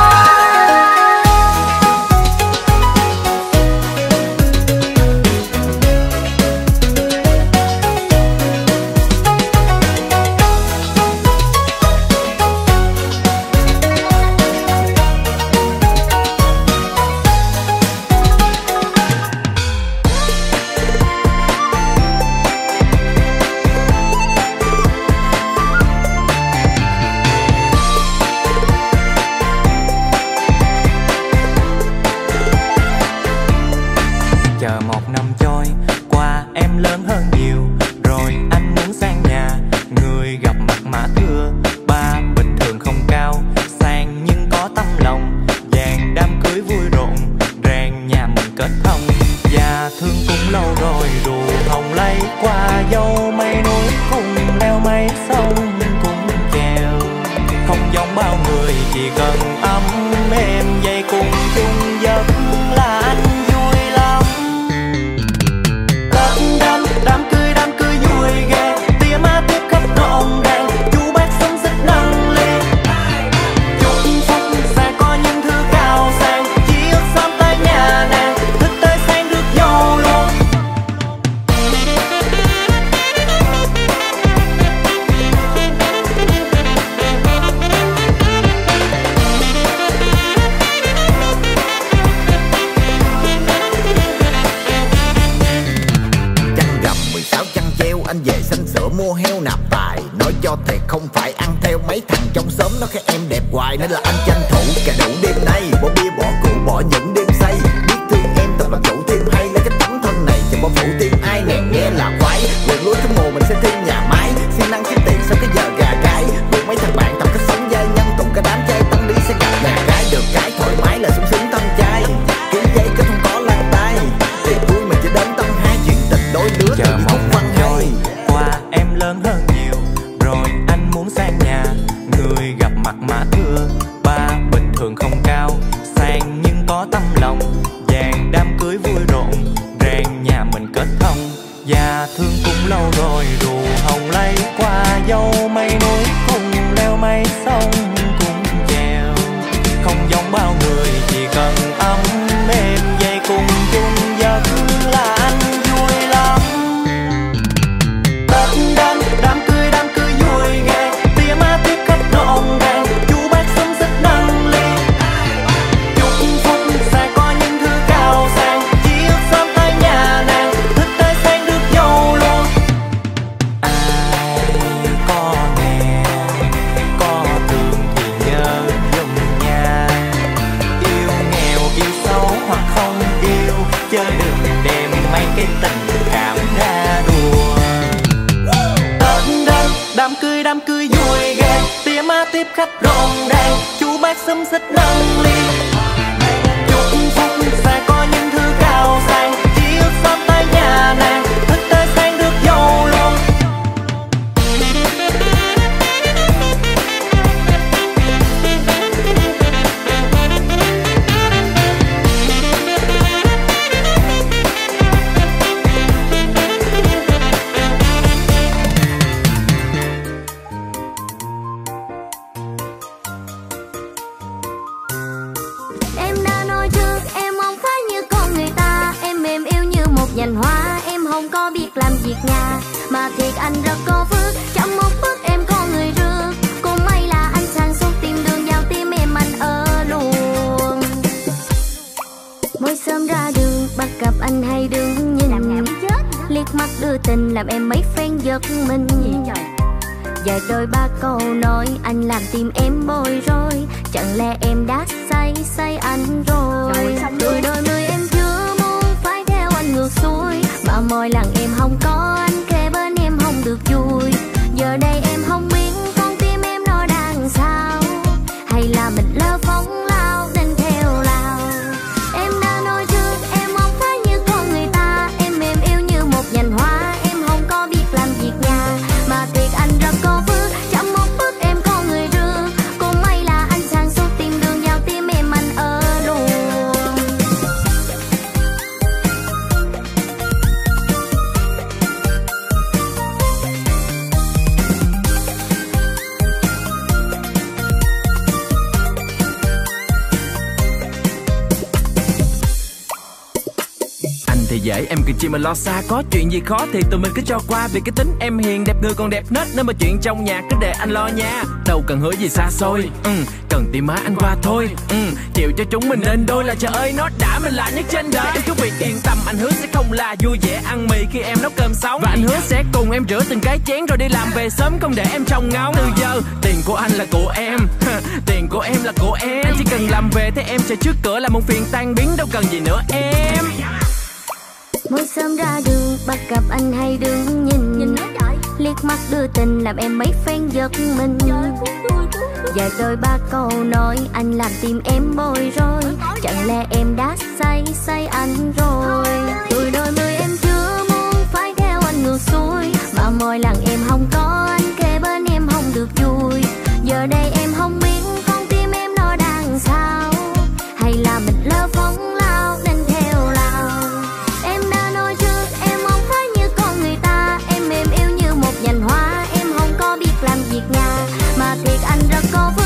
Nên là anh tranh thủ cả đủ đêm nay, bỏ bia bỏ rượu bỏ những đêm say. Biết thương em tập làm chủ thêm hay, lấy cái tấm thân này chẳng bao phủ tim ai nè nghe là quái. Vườn lúa tháng mùa mình sẽ thi nhà máy, siêng năng kiếm tiền sau cái giờ gà cái. Vườn mấy thằng bạn tập cái sống gia nhân tụng cái đám trai tăng đi sẽ gặp nhà gái. Được cái thoải mái là sung sướng thân trai, ký giấy cứ không có lăn tay. Thì vui mình chỉ đến tâm hai chuyện tình đôi đứa chờ một năm trôi qua em lớn hơn nhiều rồi anh muốn sang nhà. Người gặp mặt mà thưa ba bình thường không cao sang nhưng có tâm lòng, vàng đám cưới vui rộn rèn nhà mình kết thông. Và thương cũng lâu rồi rượu hồng lấy qua dâu mây núi cùng leo mây. sông cùng chèo. Không giống bao người chỉ cần ấm êm dây cùng chung giấc là anh vui lắm. Tết đến đám cưới đám cưới vui ghê, tia má tiếp khách rộn ràng, chú bác xúm xích nâng ly. Chúc phúc sẽ có những thứ cao sang, chỉ ước sớm tới nhà nàng, thức tới sáng rước dâu luôn. Ai có nghèo có thương thì nhớ giùm nha. Yêu nghèo yêu xấu hoặc không yêu, chớ đừng đem mấy cái tình cảm ra đùa. Tết đến đám cưới đám cưới vui ghê, tia má tiếp khách rộn ràng, chú bác xúm xích nâng ly. Chúc phúc sẽ có những thứ cao sang, chỉ ước sớm tới nhà nàng, thức tới sáng rước dâu luôn. Em đã nói trước em không phải như con người ta, em mềm yêu như một nhành hoa, em không có biết làm việc nhà, mà thiệt anh rất có phước, chậm một bước em có người rước. Cũng may là anh sáng suốt tìm đường vào tim em anh ở luôn. Mỗi sớm ra đường bắt gặp anh hay đứng nhìn, liếc mắt đưa tình làm em mấy phen giật mình. Vài đôi ba câu nói anh làm tim em bối rối, chẳng lẽ em đã say say anh rồi. Đôi đôi mươi em chưa muốn phải theo anh ngược xuôi, mà mỗi lần em không có anh kề bên em không được vui. Giờ đây em không biết con tim em nó đang sao, hay là mình lỡ phóng lao nên theo lao. Em đã nói trước em không phải như con người ta, em mềm yêu như một nhành hoa, em không có biết làm việc nhà, mà thiệt anh rất có phước, chậm một bước em có người rước. Cũng may là anh sáng suốt tìm đường vào tim em anh ở luôn. Anh thì dễ, em cứ chi mà lo xa, có chuyện gì khó thì tụi mình cứ cho qua. Vì cái tính em hiền, đẹp người còn đẹp nết, nên mà chuyện trong nhà cứ để anh lo nha. Đâu cần hứa gì xa xôi, ừ, cần tìm má anh qua thôi, ừ, chịu cho chúng mình nên đôi là trời ơi nó đã, mình là nhất trên đời. Em cứ việc yên tâm, anh hứa sẽ không là vui vẻ ăn mì khi em nấu cơm sống. Và anh hứa sẽ cùng em rửa từng cái chén rồi đi làm về sớm, không để em trông ngóng. Từ giờ tiền của anh là của em, tiền của em là của em. Anh chỉ cần làm về thế em sẽ trước cửa là một phiền tan biến, đâu cần gì nữa em. Mỗi sớm ra đường bắt gặp anh hay đứng nhìn, nhìn liếc mắt đưa tình làm em mấy phen giật mình. Vài đôi ba câu nói anh làm tim em bối rối, chẳng lẽ em đã say say anh rồi. Tuổi đôi mươi em chưa muốn phải theo anh ngược xuôi, mà mỗi lần em không có anh kề bên em không được vui. Giờ đây em không biết con tim em nó đang sao, hay là mình lỡ phóng lao nên theo lao. Em đã nói trước em không phải như con người ta, em mềm yêu như một nhành hoa, em không có biết làm việc nhà, mà thiệt anh rất có